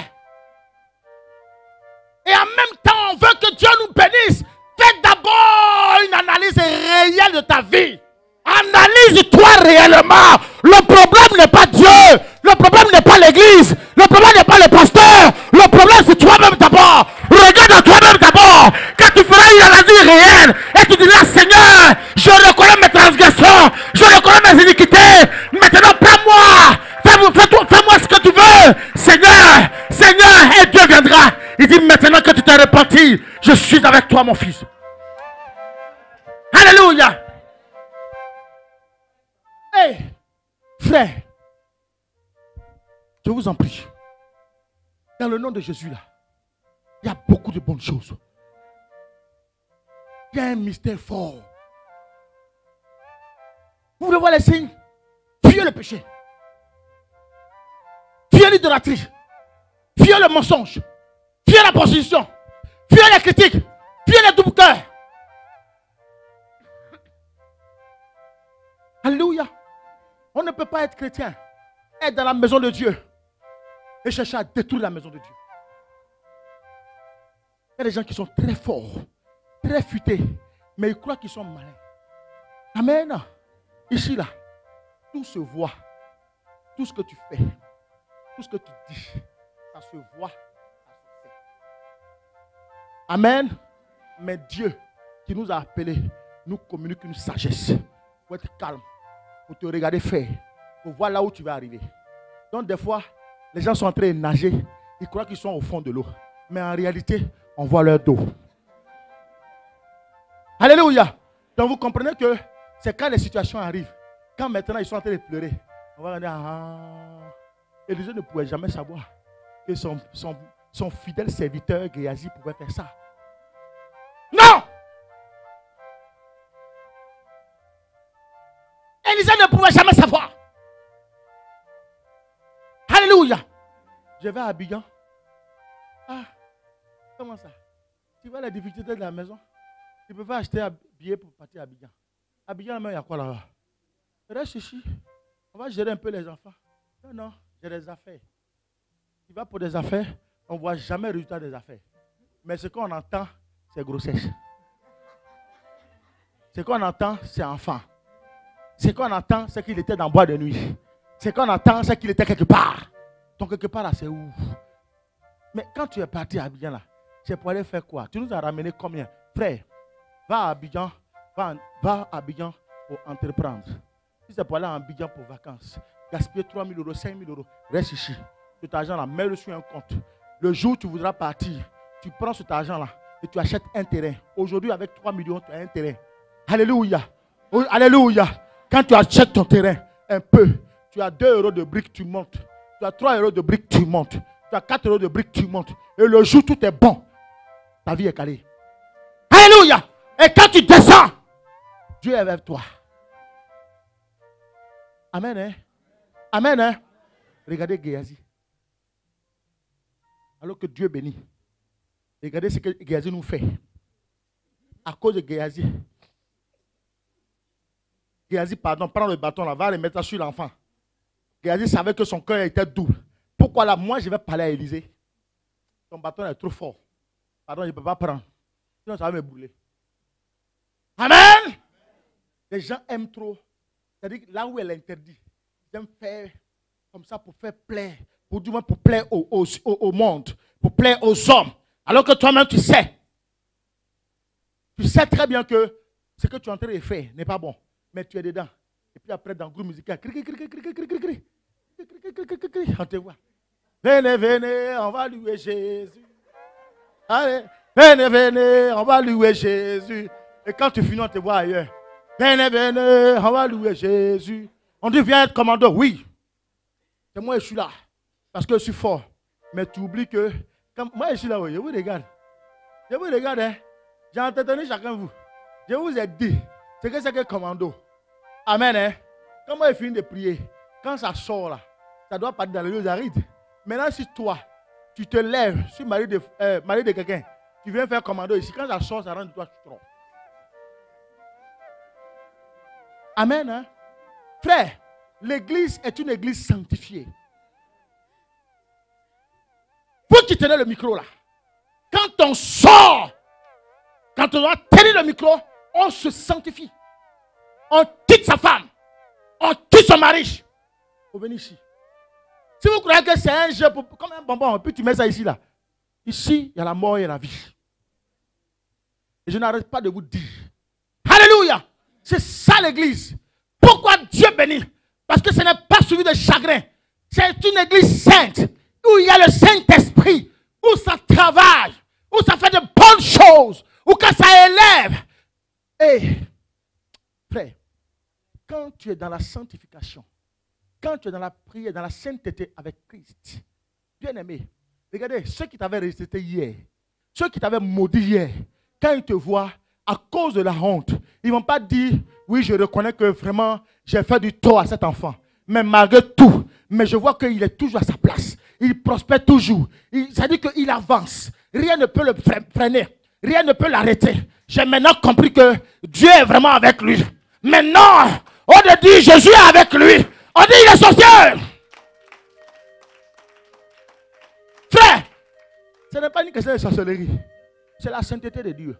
Et en même temps, on veut que Dieu nous bénisse. Fais d'abord une analyse réelle de ta vie. Analyse-toi réellement. Le problème n'est pas Dieu. Le problème n'est pas l'église. Le problème n'est pas le pasteur. Le problème c'est toi-même d'abord. Regarde toi-même d'abord. Quand tu feras une analyse réelle et tu diras Seigneur, je reconnais mes transgressions. Je reconnais mes iniquités. Maintenant prends-moi. Fais-moi ce que tu veux. Seigneur, Seigneur, et Dieu viendra. Il dit maintenant que tu t'es repenti, je suis avec toi mon fils. Alléluia. Hey, frère, je vous en prie, dans le nom de Jésus là, il y a beaucoup de bonnes choses. Il y a un mystère fort. Vous voulez voir les signes? Fuyez le péché. Fuyez l'idolâtrie. Fuyez le mensonge. Fuyez la prostitution. Fuyez les critiques. Fuyez les doubles cœurs. Alléluia. On ne peut pas être chrétien, être dans la maison de Dieu et chercher à détruire la maison de Dieu. Il y a des gens qui sont très forts, très futés, mais ils croient qu'ils sont malins. Amen. Ici, là, tout se voit. Tout ce que tu fais, tout ce que tu dis, ça se voit, ça se fait. Amen. Mais Dieu qui nous a appelés nous communique une sagesse. Il faut être calme. Pour te regarder faire, pour voir là où tu vas arriver. Donc des fois, les gens sont en train de nager, ils croient qu'ils sont au fond de l'eau. Mais en réalité, on voit leur dos. Alléluia. Donc vous comprenez que c'est quand les situations arrivent, quand maintenant ils sont en train de pleurer, on va dire, Élisée ne pouvait jamais savoir que son fidèle serviteur Géasi pouvait faire ça. Non! Élisée ne pouvait jamais savoir. Alléluia. Je vais à Abidjan. Ah, comment ça? Tu vois la difficulté de la maison? Tu ne peux pas acheter un billet pour partir à Abidjan. Abidjan, il y a quoi là-bas? Reste ici. On va gérer un peu les enfants. Non, non, j'ai des affaires. Tu vas pour des affaires, on ne voit jamais le résultat des affaires. Mais ce qu'on entend, c'est grossesse. Ce qu'on entend, c'est enfant. Ce qu'on entend, c'est qu'il était dans le bois de nuit. Ce qu'on entend, c'est qu'il était quelque part. Donc quelque part là, c'est où? Mais quand tu es parti à Abidjan là, c'est pour aller faire quoi? Tu nous as ramené combien? Frère, va à Abidjan, va à Abidjan pour entreprendre. Si c'est pour aller à Abidjan pour vacances, gaspiller 3 000 euros, 5 000 euros, reste ici. Cet argent là, mets-le sur un compte. Le jour où tu voudras partir, tu prends cet argent là et tu achètes un terrain. Aujourd'hui, avec 3 millions, tu as un terrain. Alléluia. Alléluia. Quand tu achètes ton terrain, un peu, tu as 2 euros de briques, tu montes. Tu as 3 euros de briques, tu montes. Tu as 4 euros de briques, tu montes. Et le jour où tout est bon, ta vie est calée. Alléluia. Et quand tu descends, Dieu est avec toi. Amen. Hein? Amen. Hein? Regardez Géasi. Alors que Dieu bénit. Regardez ce que Géasi nous fait. À cause de Géasi. Géasi, pardon, prends le bâton là, va le mettre sur l'enfant. Géasi savait que son cœur était doux. Pourquoi là, moi je vais parler à Élisée? Ton bâton est trop fort. Pardon, je ne peux pas prendre. Sinon ça va me brûler. Amen. Les gens aiment trop. C'est-à-dire là où elle interdit, ils aiment faire comme ça pour faire plaire. Pour du moins pour plaire au monde. Pour plaire aux hommes. Alors que toi-même tu sais. Tu sais très bien que ce que tu es en train de faire n'est pas bon. Mais tu es dedans. Et puis après, dans le groupe musical, on te voit. Venez, venez, on va louer Jésus. Allez, venez, venez, on va louer Jésus. Et quand tu finis, on te voit ailleurs. Venez, venez, on va louer Jésus. On dit, viens être commando. Oui. C'est moi, je suis là. Parce que je suis fort. Mais tu oublies que, quand moi, je suis là, oui, je vous regarde. Je vous regarde, hein. J'ai entretenu chacun de vous. Je vous ai dit, c'est que commando. Amen. Hein? Quand moi, je finis de prier, quand ça sort là, ça doit partir dans les lieux arides. Maintenant, si toi, tu te lèves, je suis mari de quelqu'un, tu viens faire commando ici, quand ça sort, ça rentre de toi, tu te trompes. Amen. Hein? Frère, l'église est une église sanctifiée. Vous qui tenez le micro là, quand on sort, quand on doit tenir le micro, on se sanctifie. On quitte sa femme. On quitte son mari. Vous venez ici. Si vous croyez que c'est un jeu, comme un bonbon, puis tu mets ça ici, là. Ici, il y a la mort et la vie. Et je n'arrête pas de vous dire. Alléluia. C'est ça l'église. Pourquoi Dieu bénit? Parce que ce n'est pas suivi de chagrin. C'est une église sainte, où il y a le Saint-Esprit, où ça travaille, où ça fait de bonnes choses, où quand ça élève. Et, frère, quand tu es dans la sanctification, quand tu es dans la prière, dans la sainteté avec Christ, bien aimé, regardez, ceux qui t'avaient rejeté hier, ceux qui t'avaient maudit hier, quand ils te voient, à cause de la honte, ils ne vont pas dire, oui, je reconnais que vraiment, j'ai fait du tort à cet enfant. Mais malgré tout, mais je vois qu'il est toujours à sa place. Il prospère toujours. Ça dit qu'il avance. Rien ne peut le freiner. Rien ne peut l'arrêter. J'ai maintenant compris que Dieu est vraiment avec lui. Maintenant, on ne dit Jésus est avec lui. On dit il est sorcier. Frère, ce n'est pas une question de sorcellerie. C'est la sainteté de Dieu.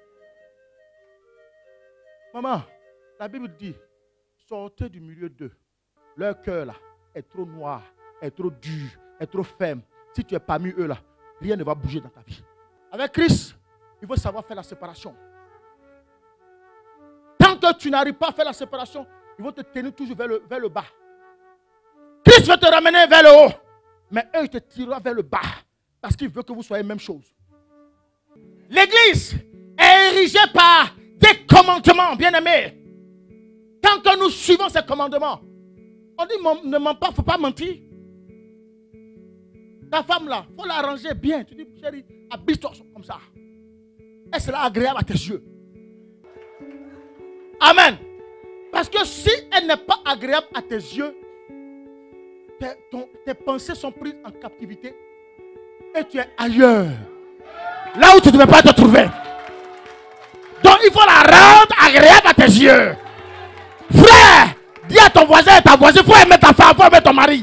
Maman, la Bible dit, sortez du milieu d'eux. Leur cœur là est trop noir, est trop dur, est trop ferme. Si tu es parmi eux là, rien ne va bouger dans ta vie. Avec Christ, il faut savoir faire la séparation. Tant que tu n'arrives pas à faire la séparation, ils vont te tenir toujours vers le bas. Christ veut te ramener vers le haut. Mais eux, ils te tireront vers le bas. Parce qu'il veut que vous soyez la même chose. L'église est érigée par des commandements, bien-aimés. Tant que nous suivons ces commandements, on dit ne mens pas, il ne faut pas mentir. Ta femme là, il faut l'arranger bien. Tu dis, chérie, habille-toi comme ça. Elle sera agréable à tes yeux. Amen. Parce que si elle n'est pas agréable à tes yeux, tes pensées sont prises en captivité et tu es ailleurs. Là où tu ne devais pas te trouver. Donc il faut la rendre agréable à tes yeux. Frère, dis à ton voisin et ta voisine, il faut aimer ta femme, il faut aimer ton mari.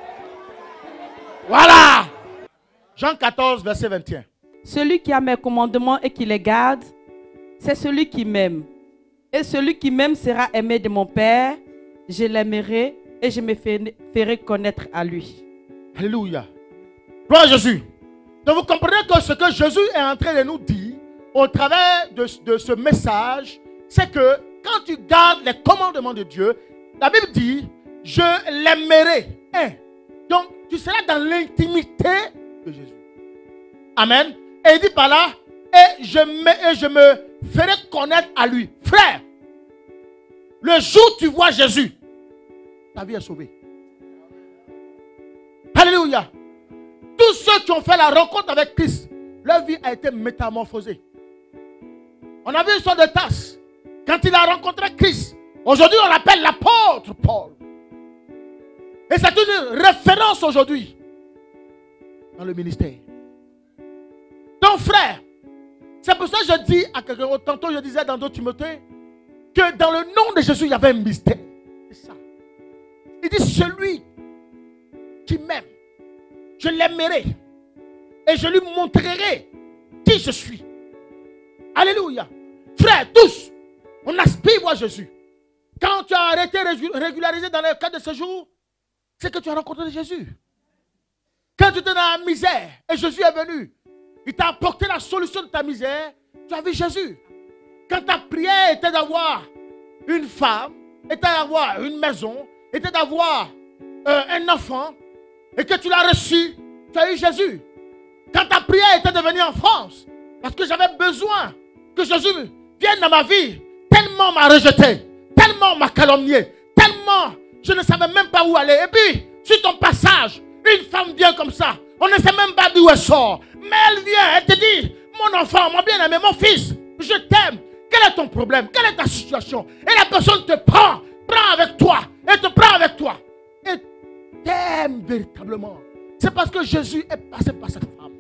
Voilà. Jean 14, verset 21. Celui qui a mes commandements et qui les garde, c'est celui qui m'aime. Et celui qui m'aime sera aimé de mon Père. Je l'aimerai et je me ferai connaître à lui. Alléluia. Gloire à Jésus. Donc vous comprenez que ce que Jésus est en train de nous dire au travers de ce message, c'est que quand tu gardes les commandements de Dieu, la Bible dit, je l'aimerai. Donc tu seras dans l'intimité de Jésus. Amen. Et il dit par là, et je me ferai connaître à lui. Frère, le jour où tu vois Jésus, ta vie est sauvée. Alléluia. Tous ceux qui ont fait la rencontre avec Christ, leur vie a été métamorphosée. On a vu une sorte de tasse. Quand il a rencontré Christ, aujourd'hui on l'appelle l'apôtre Paul. Et c'est une référence aujourd'hui dans le ministère. Donc frère, c'est pour ça que je dis à quelqu'un, tantôt je disais dans 2 Timothée, que dans le nom de Jésus il y avait un mystère. C'est ça. Il dit celui qui m'aime, je l'aimerai et je lui montrerai qui je suis. Alléluia. Frères, tous, on aspire voir Jésus. Quand tu as arrêté régularisé dans le cadre de ce jour, c'est que tu as rencontré Jésus. Quand tu étais dans la misère et Jésus est venu, il t'a apporté la solution de ta misère, tu as vu Jésus. Quand ta prière était d'avoir une femme, était d'avoir une maison, était d'avoir un enfant, et que tu l'as reçu, tu as eu Jésus. Quand ta prière était de venir en France, parce que j'avais besoin que Jésus vienne dans ma vie, tellement m'a rejeté, tellement m'a calomnié, tellement je ne savais même pas où aller. Et puis, sur ton passage, une femme vient comme ça, on ne sait même pas d'où elle sort, mais elle vient, elle te dit, mon enfant, mon bien-aimé, mon fils, je t'aime. Quel est ton problème? Quelle est ta situation? Et la personne te prend avec toi, et te prend avec toi, et t'aime véritablement. C'est parce que Jésus est passé par cette femme.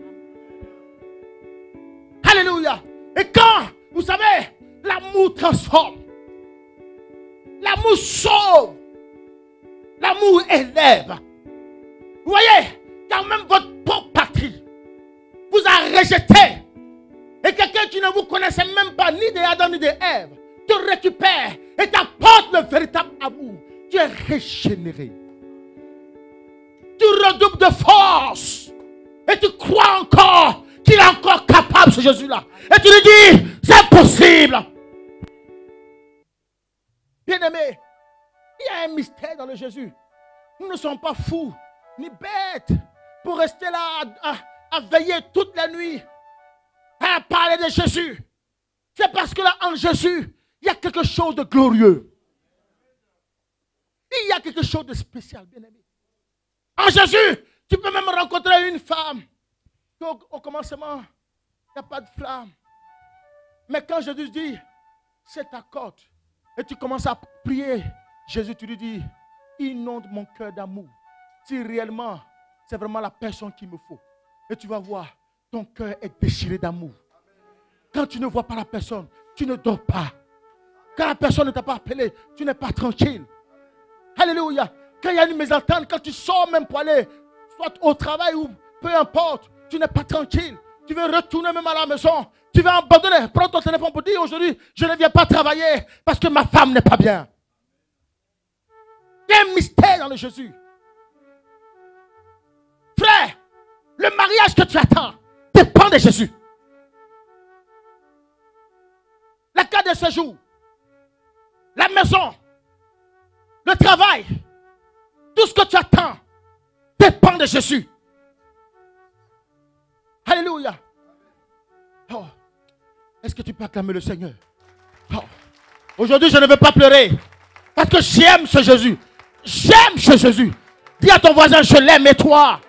Alléluia. Et quand, vous savez, l'amour transforme, l'amour sauve, l'amour élève. Vous voyez, quand même votre propre patrie vous a rejeté, et quelqu'un qui ne vous connaissait même pas, ni de Adam ni de Ève, te récupère et t'apporte le véritable amour. Tu es régénéré. tu redoubles de force. Et tu crois encore qu'il est encore capable, ce Jésus-là. Et tu lui dis, c'est possible. Bien-aimé, il y a un mystère dans le Jésus. Nous ne sommes pas fous, ni bêtes, pour rester là à veiller toute la nuit, à parler de Jésus. C'est parce que là, en Jésus, il y a quelque chose de glorieux. Il y a quelque chose de spécial, bien-aimé. En Jésus, tu peux même rencontrer une femme. Au commencement, il n'y a pas de flamme. Mais quand Jésus dit, c'est ta côte, et tu commences à prier, Jésus, tu lui dis, inonde mon cœur d'amour. Si réellement, c'est vraiment la personne qu'il me faut. Et tu vas voir, ton cœur est déchiré d'amour. Quand tu ne vois pas la personne, tu ne dors pas. Quand la personne ne t'a pas appelé, tu n'es pas tranquille. Alléluia. Quand il y a une mésentente, quand tu sors même pour aller, soit au travail ou peu importe, tu n'es pas tranquille. Tu veux retourner même à la maison. Tu veux abandonner. Prends ton téléphone pour dire aujourd'hui, je ne viens pas travailler parce que ma femme n'est pas bien. Il y a un mystère dans le Jésus. Frère, le mariage que tu attends dépend de Jésus. La carte de séjour, la maison, le travail, tout ce que tu attends dépend de Jésus. Alléluia. Oh. Est-ce que tu peux acclamer le Seigneur? Oh. Aujourd'hui, je ne veux pas pleurer parce que j'aime ce Jésus. J'aime ce Jésus. Dis à ton voisin, je l'aime, et toi?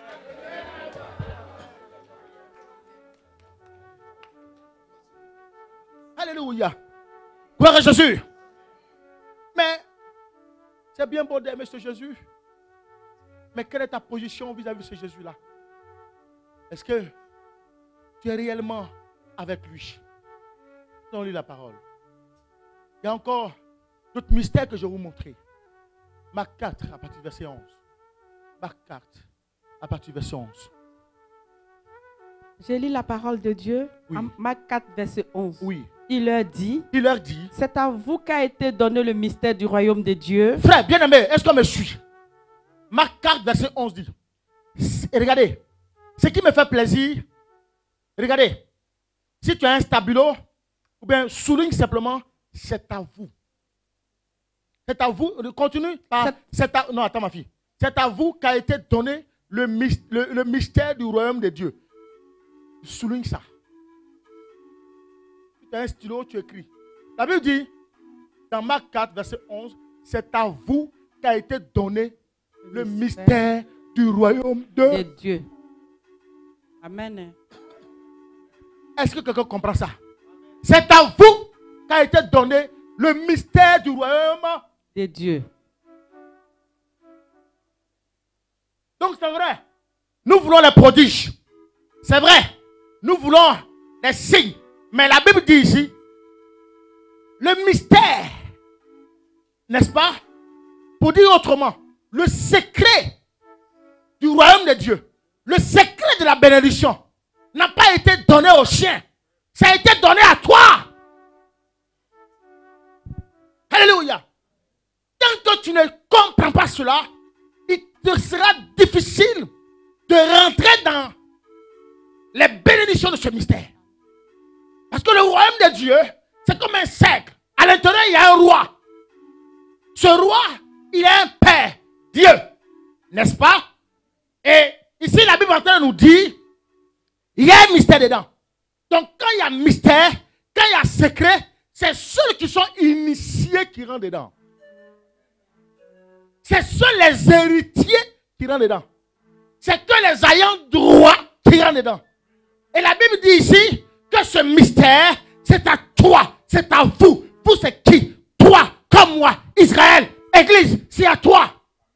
Alléluia. Gloire à Jésus. Mais c'est bien beau d'aimer ce Jésus. Mais quelle est ta position vis-à-vis de ce Jésus-là? Est-ce que tu es réellement avec lui? On lit la parole. Il y a encore d'autres mystères que je vais vous montrer. Marc 4, à partir du verset 11. Marc 4, à partir du verset 11. Je lis la parole de Dieu. Oui. Marc 4, verset 11. Oui. Il leur dit, c'est à vous qu'a été donné le mystère du royaume de Dieu. Frère, bien-aimé, est-ce qu'on me suit? Marc 4, verset 11 dit. Et regardez, ce qui me fait plaisir, regardez, si tu as un stabilo, ou bien souligne simplement, c'est à vous. C'est à vous, continue par, non, attends ma fille. C'est à vous qu'a été donné le mystère du royaume de Dieu. Souligne ça. Tu as un stylo, tu écris. La Bible dit, dans Marc 4, verset 11, c'est à vous qu'a été donné le mystère du royaume de Dieu. Amen. Est-ce que quelqu'un comprend ça? C'est à vous qu'a été donné le mystère du royaume de Dieu. Donc c'est vrai, nous voulons les prodiges. C'est vrai, nous voulons les signes. Mais la Bible dit ici, le mystère, n'est-ce pas? Pour dire autrement, le secret du royaume de Dieu, le secret de la bénédiction n'a pas été donné aux chiens. Ça a été donné à toi. Alléluia. Tant que tu ne comprends pas cela, il te sera difficile de rentrer dans les bénédictions de ce mystère. Parce que le royaume de Dieu, c'est comme un cercle. À l'intérieur, il y a un roi. Ce roi, il a un père, Dieu. N'est-ce pas? Et ici, la Bible est en train de nous dire, il y a un mystère dedans. Donc, quand il y a mystère, quand il y a secret, c'est ceux qui sont initiés qui rentrent dedans. C'est seuls les héritiers qui rentrent dedans. C'est que les ayants droit qui rentrent dedans. Et la Bible dit ici que ce mystère, c'est à toi, c'est à vous. Vous, c'est qui? Toi, comme moi, Israël, Église, c'est à toi.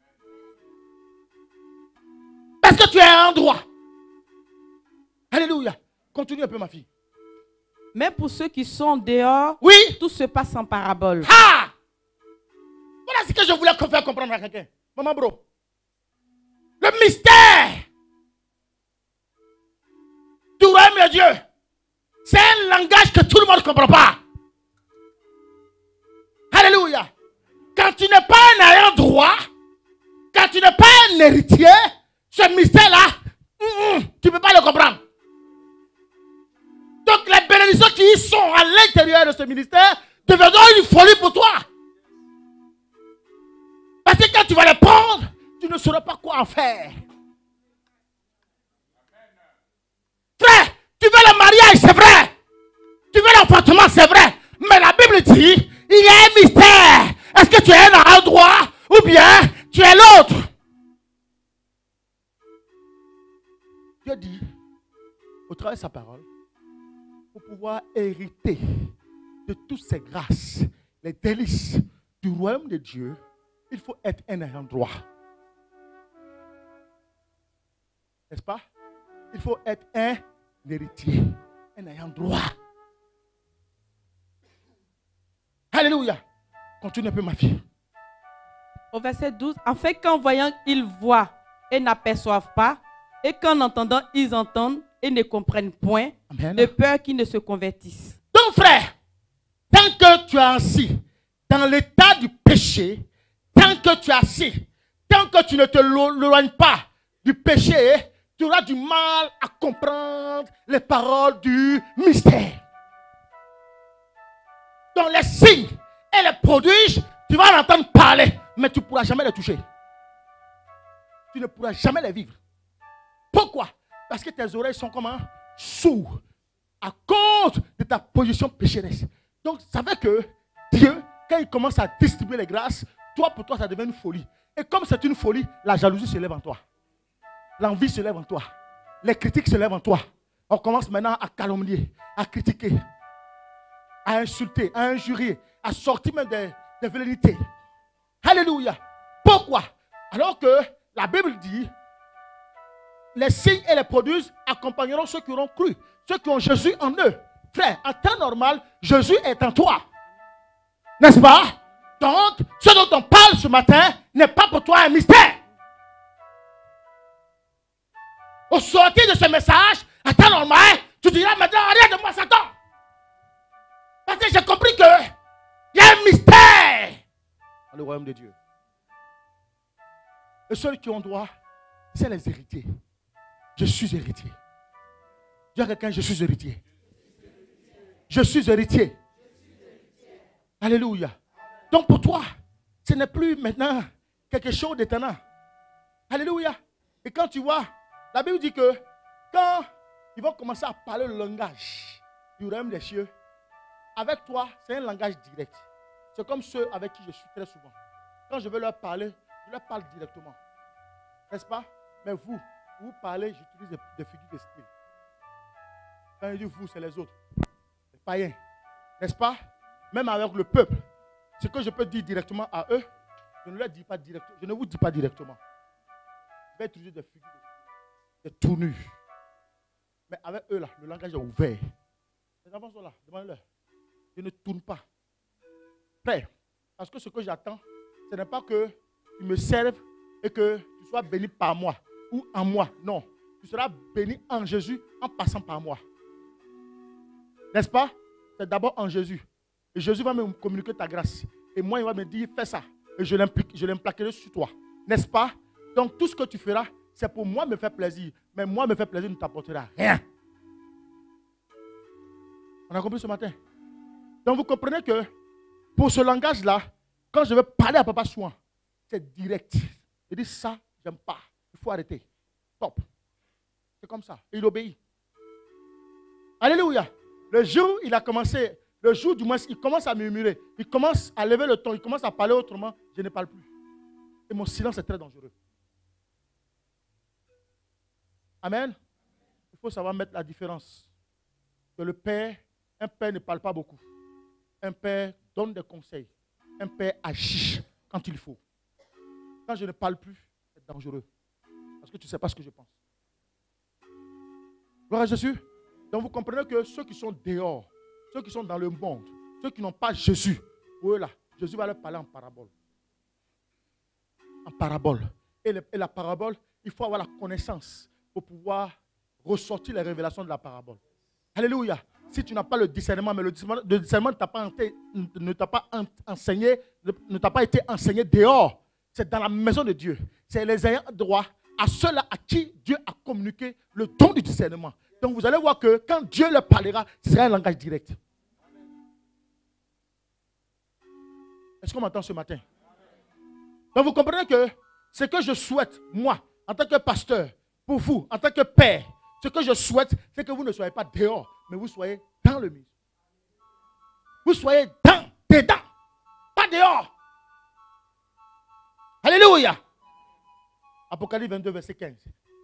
Parce que tu es un droit. Alléluia. Continue un peu, ma fille. Mais pour ceux qui sont dehors, oui, tout se passe en parabole. Ah! Voilà ce que je voulais faire comprendre à quelqu'un. Maman, bro. Le mystère du royaume de Dieu, c'est un langage que tout le monde ne comprend pas. Alléluia. Quand tu n'es pas un ayant droit, quand tu n'es pas un héritier, ce mystère-là, tu ne peux pas le comprendre. Donc les bénédictions qui sont à l'intérieur de ce ministère deviendront une folie pour toi. Parce que quand tu vas les prendre, tu ne sauras pas quoi en faire. Frère, tu veux le mariage, c'est vrai. Tu veux l'enfantement, c'est vrai. Mais la Bible dit, il y a un mystère. Est-ce que tu es un endroit ou bien tu es l'autre? Dieu dit, au travers de sa parole, pour pouvoir hériter de toutes ces grâces, les délices du royaume de Dieu, il faut être un ayant droit. N'est-ce pas? Il faut être un héritier, un ayant droit. Alléluia. Continue un peu, ma fille. Au verset 12, en fait qu'en voyant, ils voient et n'aperçoivent pas, et qu'en entendant, ils entendent et ne comprennent point, Amen. De peur qu'ils ne se convertissent. Donc, frère, tant que tu es assis dans l'état du péché, tant que tu es assis, tant que tu ne te éloignes pas du péché, tu auras du mal à comprendre les paroles du mystère. Donc, les signes et les prodiges, tu vas en entendre parler, mais tu ne pourras jamais les toucher. Tu ne pourras jamais les vivre. Pourquoi? Parce que tes oreilles sont comment? Sourdes. À cause de ta position pécheresse. Donc, ça veut que Dieu, quand il commence à distribuer les grâces, toi, pour toi, ça devient une folie. Et comme c'est une folie, la jalousie se lève en toi. L'envie se lève en toi. Les critiques se lèvent en toi. On commence maintenant à calomnier, à critiquer, à insulter, à injurier, à sortir même des velléités. Alléluia. Pourquoi? Alors que la Bible dit, les signes et les prodiges accompagneront ceux qui auront cru, ceux qui ont Jésus en eux. Frère, en temps normal, Jésus est en toi. N'est-ce pas? Donc, ce dont on parle ce matin n'est pas pour toi un mystère. Au sortir de ce message, en temps normal, tu diras maintenant, arrête de moi, Satan. Parce que j'ai compris qu'il y a un mystère dans le royaume de Dieu. Et ceux qui ont droit, c'est les héritiers. Je suis héritier. Dis à quelqu'un, je suis héritier. Je suis héritier. Alléluia. Donc pour toi, ce n'est plus maintenant quelque chose d'étonnant. Alléluia. Et quand tu vois, la Bible dit que quand ils vont commencer à parler le langage du royaume des cieux, avec toi, c'est un langage direct. C'est comme ceux avec qui je suis très souvent. Quand je veux leur parler, je leur parle directement. N'est-ce pas? Mais vous parlez, j'utilise des figures de style. Quand je dis vous, c'est les autres. Les païens. N'est-ce pas? Même avec le peuple. Ce que je peux dire directement à eux, je ne leur dis pas directement. Je ne vous dis pas directement. Je vais utiliser des figures de style, des tournures. Mais avec eux là, le langage est ouvert. Les enfants sont là, demandez-leur. Je ne tourne pas. Frère, parce que ce que j'attends, ce n'est pas que tu me serves et que tu sois béni par moi ou en moi. Non, tu seras béni en Jésus en passant par moi. N'est-ce pas? C'est d'abord en Jésus. Et Jésus va me communiquer ta grâce. Et moi, il va me dire, fais ça. Et je l'implaquerai sur toi. N'est-ce pas? Donc, tout ce que tu feras, c'est pour moi me faire plaisir. Mais moi, me faire plaisir ne t'apportera rien. On a compris ce matin? Donc, vous comprenez que pour ce langage-là, quand je veux parler à Papa Chouan, c'est direct. Il dit ça, j'aime pas. Il faut arrêter. Stop. C'est comme ça. Et il obéit. Alléluia. Le jour, il a commencé, le jour du moins, il commence à murmurer. Il commence à lever le ton. Il commence à parler autrement. Je ne parle plus. Et mon silence est très dangereux. Amen. Il faut savoir mettre la différence. Que le Père, un Père ne parle pas beaucoup. Un Père donne des conseils. Un Père agit quand il faut. Quand je ne parle plus, c'est dangereux. Parce que tu ne sais pas ce que je pense. Gloire à Jésus. Donc vous comprenez que ceux qui sont dehors, ceux qui sont dans le monde, ceux qui n'ont pas Jésus, eux là, Jésus va leur parler en parabole. En parabole. Et la parabole, il faut avoir la connaissance pour pouvoir ressortir les révélations de la parabole. Alléluia. Si tu n'as pas le discernement, mais le discernement ne t'a pas enseigné, ne t'a pas été enseigné dehors. C'est dans la maison de Dieu. C'est les ayants droit à ceux-là à qui Dieu a communiqué le don du discernement. Donc vous allez voir que quand Dieu leur parlera, ce sera un langage direct. Est-ce qu'on m'entend ce matin? Donc vous comprenez que ce que je souhaite, moi, en tant que pasteur, pour vous, en tant que père, ce que je souhaite, c'est que vous ne soyez pas dehors, mais vous soyez dans le ministère. Vous soyez dedans, pas dehors. Alléluia. Apocalypse 22, verset 15.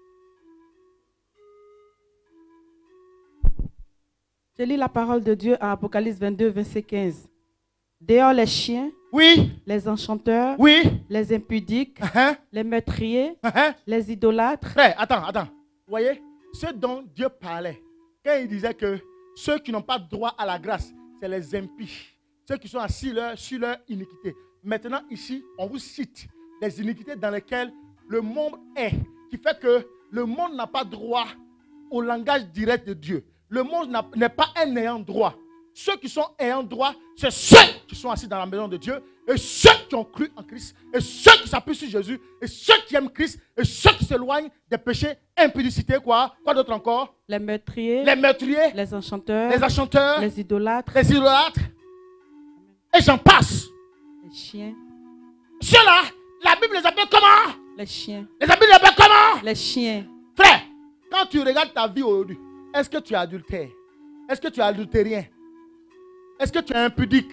Je lis la parole de Dieu à Apocalypse 22, verset 15. Dehors les chiens, oui, les enchanteurs, oui, les impudiques, les meurtriers, les idolâtres. Frère, attends. Vous voyez, ce dont Dieu parlait, quand il disait que ceux qui n'ont pas droit à la grâce, c'est les impies, ceux qui sont assis sur leur iniquité. Maintenant, ici, on vous cite les iniquités dans lesquelles le monde est, qui fait que le monde n'a pas droit au langage direct de Dieu. Le monde n'est pas un ayant droit. Ceux qui sont ayant droit, c'est ceux qui sont assis dans la maison de Dieu, et ceux qui ont cru en Christ, et ceux qui s'appuient sur Jésus, et ceux qui aiment Christ, et ceux qui s'éloignent des péchés, impudicité, quoi d'autre encore? Les meurtriers, les enchanteurs, les idolâtres, et j'en passe. les chiens. Ceux-là, la Bible les appelle comment? Les chiens. La Bible les appelle comment? Les chiens. Frère, quand tu regardes ta vie aujourd'hui, est-ce que tu es adultère? Est-ce que tu es adultérien? Est-ce que tu es impudique?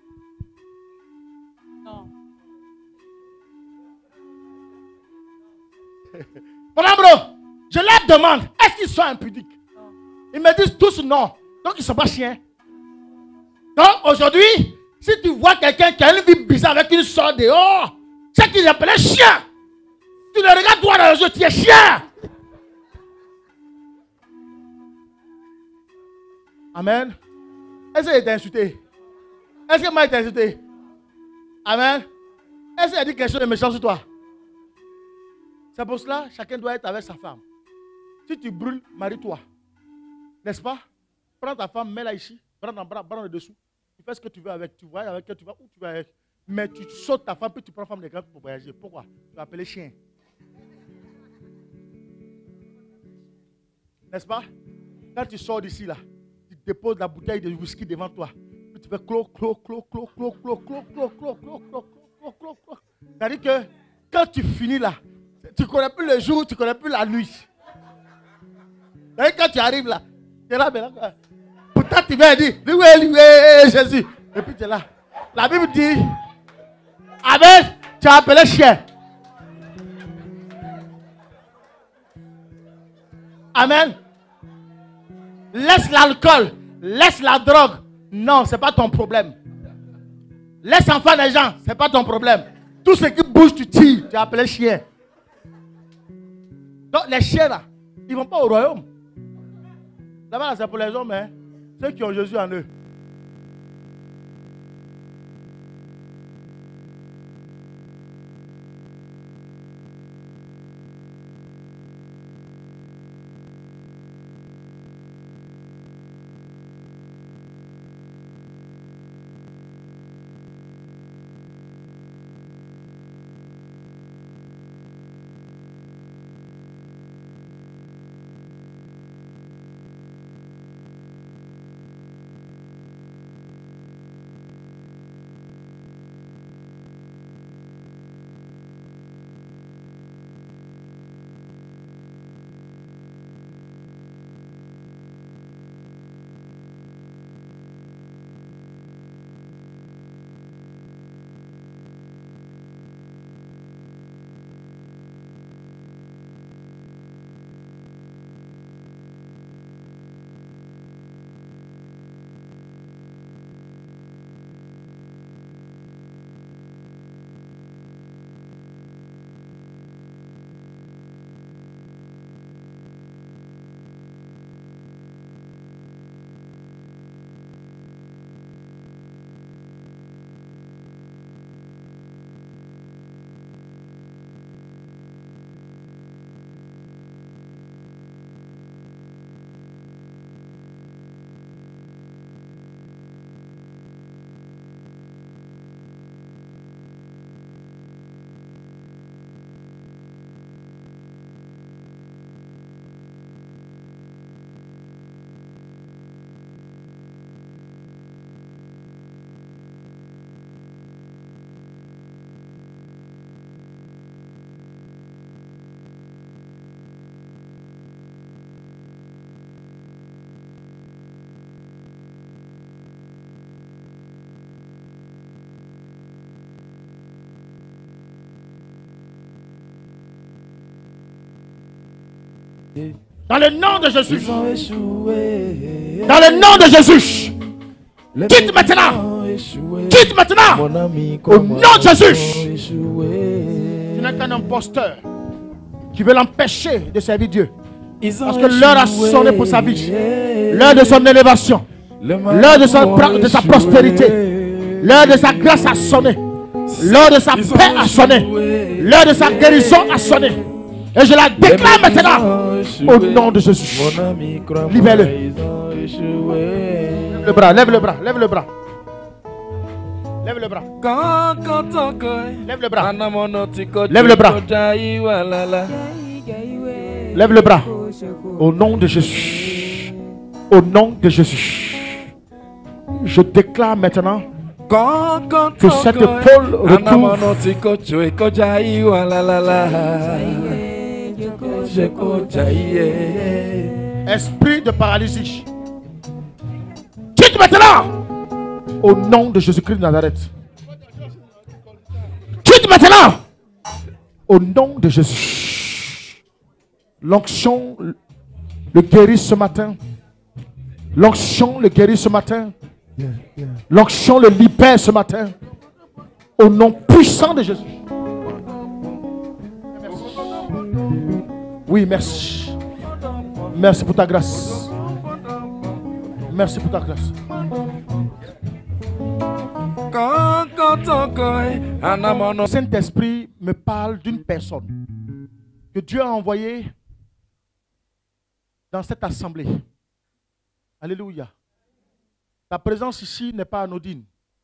Non. Mon amour, je leur demande, est-ce qu'ils sont impudiques? Non. Ils me disent tous non. Donc ils ne sont pas chiens. Donc aujourd'hui, si tu vois quelqu'un qui a une vie bizarre avec une soeur dehors, c'est qu'il appelait chien. Tu le regardes droit dans les yeux, tu es chien. Amen. Est-ce qu'il a été insulté? Est-ce que moi été insulté? Amen. Est-ce qu'il a dit quelque chose de méchant sur toi? C'est pour cela chacun doit être avec sa femme. Si tu brûles, marie-toi. N'est-ce pas? Prends ta femme, mets-la ici. Prends ton bras, prends le dessous. Tu fais ce que tu veux avec. Tu vois avec elle, tu vas où tu vas avec. Mais tu sautes ta femme, puis tu prends la femme de grâce pour voyager. Pourquoi? Tu vas appeler chien. N'est-ce pas? Quand tu sors d'ici là, tu déposes la bouteille de whisky devant toi. Puis tu fais clo. C'est-à-dire que quand tu finis là, tu ne connais plus le jour, tu ne connais plus la nuit. C'est-à-dire quand tu arrives là, tu es là, pourtant tu viens dire, loué, Jésus. Et puis tu es là. La Bible dit, Amen, tu as appelé chien. Amen. Laisse l'alcool, laisse la drogue. Non, ce n'est pas ton problème. Laisse enfant des gens, ce n'est pas ton problème. Tout ce qui bouge, tu tires. Tu as appelé chien. Donc les chiens là, ils ne vont pas au royaume. Là-bas, c'est pour les hommes, hein? Ceux qui ont Jésus en eux. Dans le nom de Jésus. Dans le nom de Jésus. Quitte maintenant. Quitte maintenant. Au nom de Jésus. Tu n'es qu'un imposteur qui veut l'empêcher de servir Dieu. Parce que l'heure a sonné pour sa vie. L'heure de son élévation. L'heure de sa prospérité. L'heure de sa grâce a sonné. L'heure de sa paix a sonné. L'heure de sa guérison a sonné. Et je la déclare maintenant au nom de Jésus. Libère-le. Lève le bras, lève le bras, lève le bras. Lève le bras. Lève le bras. Lève le bras. Lève le bras. Au nom de Jésus. Au nom de Jésus. Je déclare maintenant que cette épaule retrouve esprit de paralysie. Quitte maintenant au nom de Jésus-Christ de Nazareth. Quitte maintenant au nom de Jésus. L'onction le guérit ce matin. L'onction le guérit ce matin. L'onction le libère ce matin. Au nom puissant de Jésus. Oui, merci. Merci pour ta grâce. Merci pour ta grâce. Le Saint-Esprit me parle d'une personne que Dieu a envoyée dans cette assemblée. Alléluia. Ta présence ici n'est pas anodine.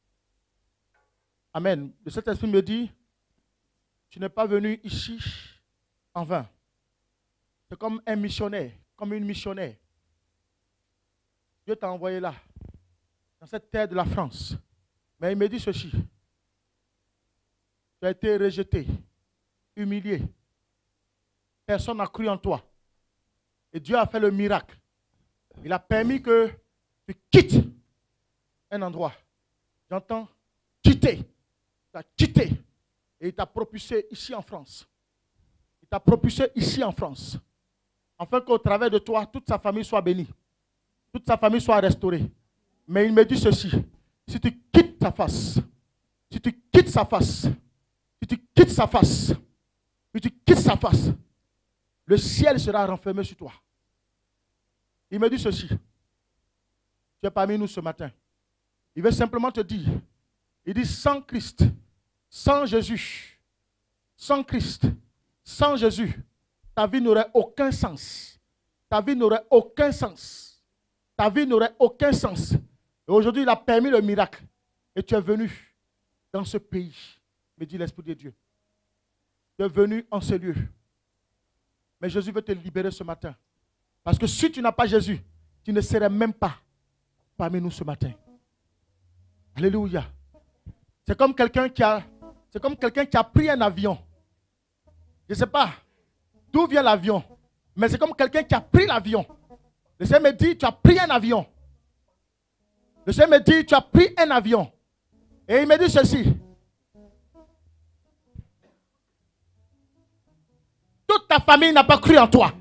Amen. Le Saint-Esprit me dit, tu n'es pas venu ici en vain. C'est comme un missionnaire, comme une missionnaire. Dieu t'a envoyé là, dans cette terre de la France. Mais il me dit ceci. Tu as été rejeté, humilié. Personne n'a cru en toi. Et Dieu a fait le miracle. Il a permis que tu quittes un endroit. J'entends quitter. Tu as quitté. Et il t'a propulsé ici en France. Il t'a propulsé ici en France. Afin qu'au travers de toi, toute sa famille soit bénie. Toute sa famille soit restaurée. Mais il me dit ceci. Si tu quittes ta face, si tu quittes sa face, si tu quittes sa face, si tu quittes sa face, le ciel sera renfermé sur toi. Il me dit ceci. Tu es parmi nous ce matin. Il veut simplement te dire, il dit sans Christ, sans Jésus, sans Christ, sans Jésus, ta vie n'aurait aucun sens. Ta vie n'aurait aucun sens. Ta vie n'aurait aucun sens. Et aujourd'hui, il a permis le miracle. Et tu es venu dans ce pays, me dit l'Esprit de Dieu. Tu es venu en ce lieu. Mais Jésus veut te libérer ce matin. Parce que si tu n'as pas Jésus, tu ne serais même pas parmi nous ce matin. Alléluia. C'est comme quelqu'un qui a pris un avion. Je ne sais pas d'où vient l'avion, mais c'est comme quelqu'un qui a pris l'avion. Le Seigneur me dit, tu as pris un avion. Le Seigneur me dit, tu as pris un avion. Et il me dit ceci. Toute ta famille n'a pas cru en toi.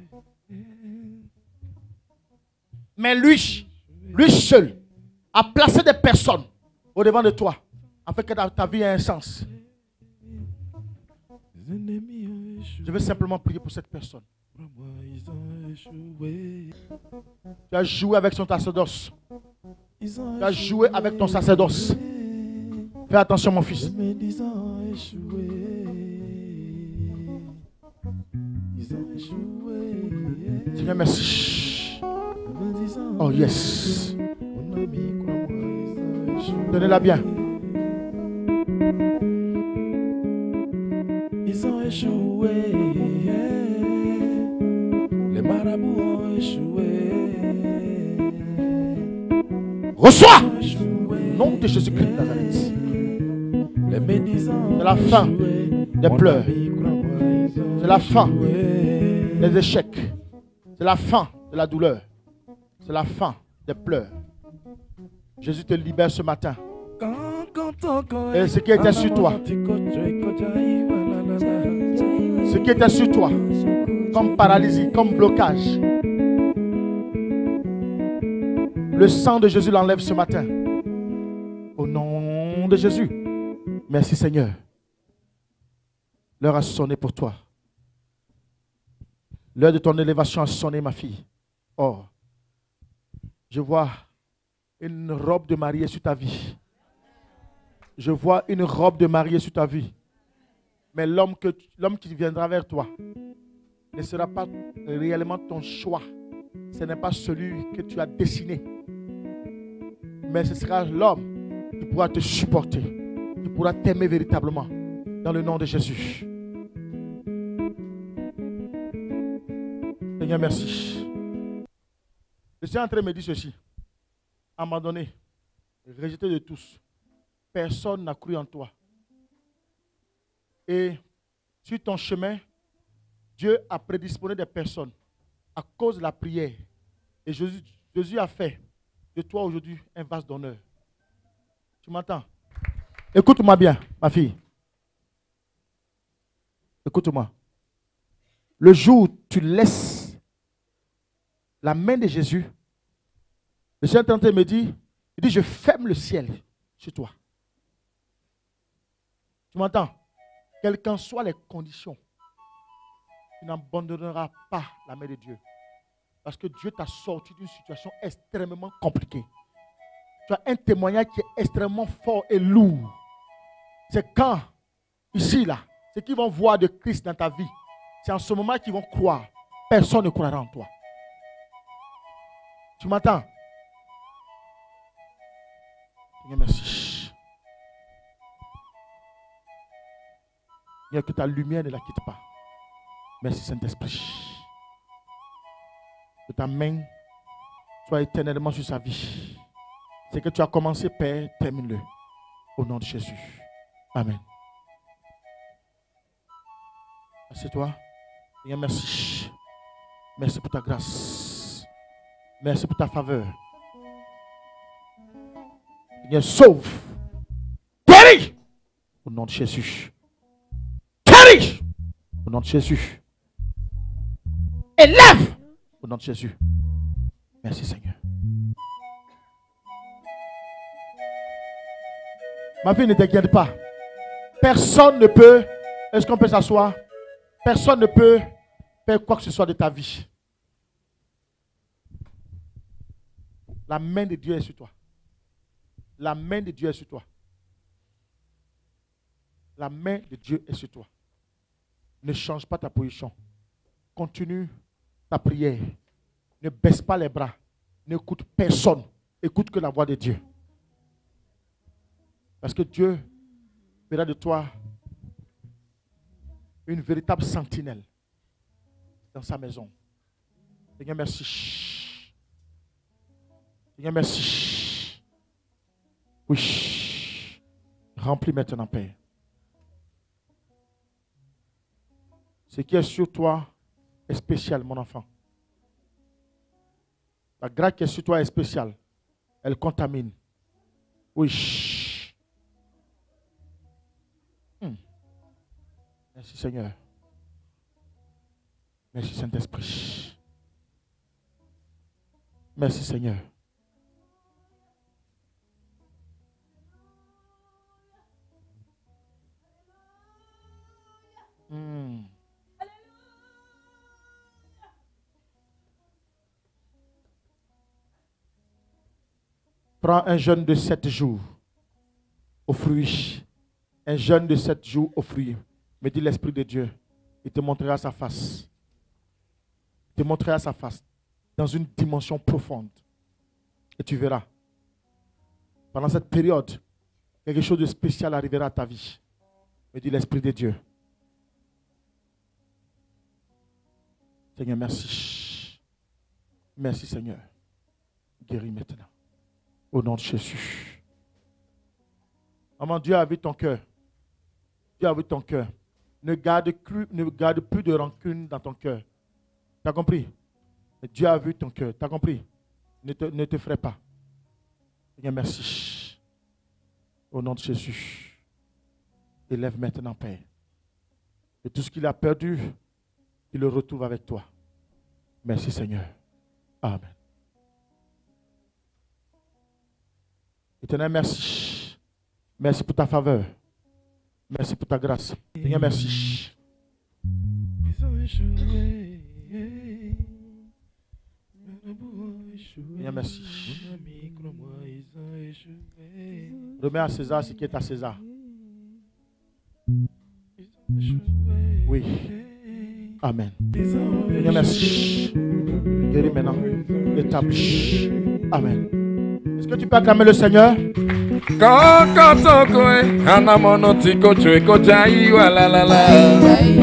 Mais lui seul, a placé des personnes au devant de toi, afin que ta vie ait un sens. Je vais simplement prier pour cette personne. Tu as joué avec son sacerdoce. Tu as joué avec ton sacerdoce. Fais attention, mon fils. Seigneur, merci. Oh yes. Donnez-la bien. Ils ont échoué. Les marabouts ont échoué. Reçois au nom de Jésus-Christ de Nazareth. C'est la fin des pleurs. C'est la fin des échecs. C'est la fin de la douleur. C'est la fin des pleurs. Jésus te libère ce matin. Et ce qui était sur toi, ce qui était sur toi, comme paralysie, comme blocage. Le sang de Jésus l'enlève ce matin. Au nom de Jésus. Merci Seigneur. L'heure a sonné pour toi. L'heure de ton élévation a sonné, ma fille. Oh, je vois une robe de mariée sur ta vie. Je vois une robe de mariée sur ta vie. Mais l'homme qui viendra vers toi ne sera pas réellement ton choix. Ce n'est pas celui que tu as dessiné. Mais ce sera l'homme qui pourra te supporter, qui pourra t'aimer véritablement. Dans le nom de Jésus. Seigneur, merci. Je suis en train de me dire ceci. Abandonné, rejeté de tous. Personne n'a cru en toi. Et sur ton chemin, Dieu a prédisposé des personnes à cause de la prière. Et Jésus a fait de toi aujourd'hui un vase d'honneur. Tu m'entends? Écoute-moi bien, ma fille. Écoute-moi. Le jour où tu laisses la main de Jésus, le Seigneur est en train de me dire, il dit, je ferme le ciel sur toi. Tu m'entends? Quelles qu'en soient les conditions, tu n'abandonneras pas la main de Dieu. Parce que Dieu t'a sorti d'une situation extrêmement compliquée. Tu as un témoignage qui est extrêmement fort et lourd. C'est quand, ici, là, ceux qui vont voir de Christ dans ta vie, c'est en ce moment qu'ils vont croire. Personne ne croira en toi. Tu m'entends? Seigneur, merci. Seigneur, que ta lumière ne la quitte pas. Merci Saint-Esprit. Que ta main soit éternellement sur sa vie. Ce que tu as commencé, Père, termine-le. Au nom de Jésus. Amen. Assieds-toi. Seigneur, merci. Merci pour ta grâce. Merci pour ta faveur. Seigneur, sauve. Guéris. Au nom de Jésus. Guéris. Au nom de Jésus. Élève. Au nom de Jésus. Merci Seigneur. Ma fille, ne t'inquiète pas. Personne ne peut. Est-ce qu'on peut s'asseoir? Personne ne peut faire quoi que ce soit de ta vie. La main de Dieu est sur toi. La main de Dieu est sur toi. La main de Dieu est sur toi. Ne change pas ta position. Continue ta prière. Ne baisse pas les bras. N'écoute personne. Écoute que la voix de Dieu. Parce que Dieu fera de toi une véritable sentinelle dans sa maison. Seigneur, merci. Seigneur, merci. Oui. Remplis maintenant, Père. Ce qui est sur toi est spécial, mon enfant. La grâce qui est sur toi est spéciale. Elle contamine. Oui. Merci Seigneur. Merci Saint-Esprit. Merci Seigneur. Prends un jeûne de 7 jours aux fruits. Un jeûne de 7 jours aux fruits. Me dit l'Esprit de Dieu. Il te montrera sa face. Il te montrera sa face dans une dimension profonde. Et tu verras. Pendant cette période, quelque chose de spécial arrivera à ta vie. Me dit l'Esprit de Dieu. Seigneur, merci. Merci Seigneur. Guéris maintenant. Au nom de Jésus. Maman, Dieu a vu ton cœur. Dieu a vu ton cœur. Ne garde plus de rancune dans ton cœur. Tu as compris? Dieu a vu ton cœur. Tu as compris? Ne te ferai pas. Seigneur, merci. Au nom de Jésus. Élève maintenant, Père. Et tout ce qu'il a perdu qu'il le retrouve avec toi. Merci Seigneur. Amen. Éternel, merci. Merci pour ta faveur. Merci pour ta grâce. Seigneur, merci. Seigneur, merci. Remets à César ce qui est à César. Oui. Amen. Seigneur, merci. Guéris maintenant. Établis. Amen. Est-ce que tu peux acclamer le Seigneur? Koko toko e, ana mono tiko chwe ko jai wa la la la.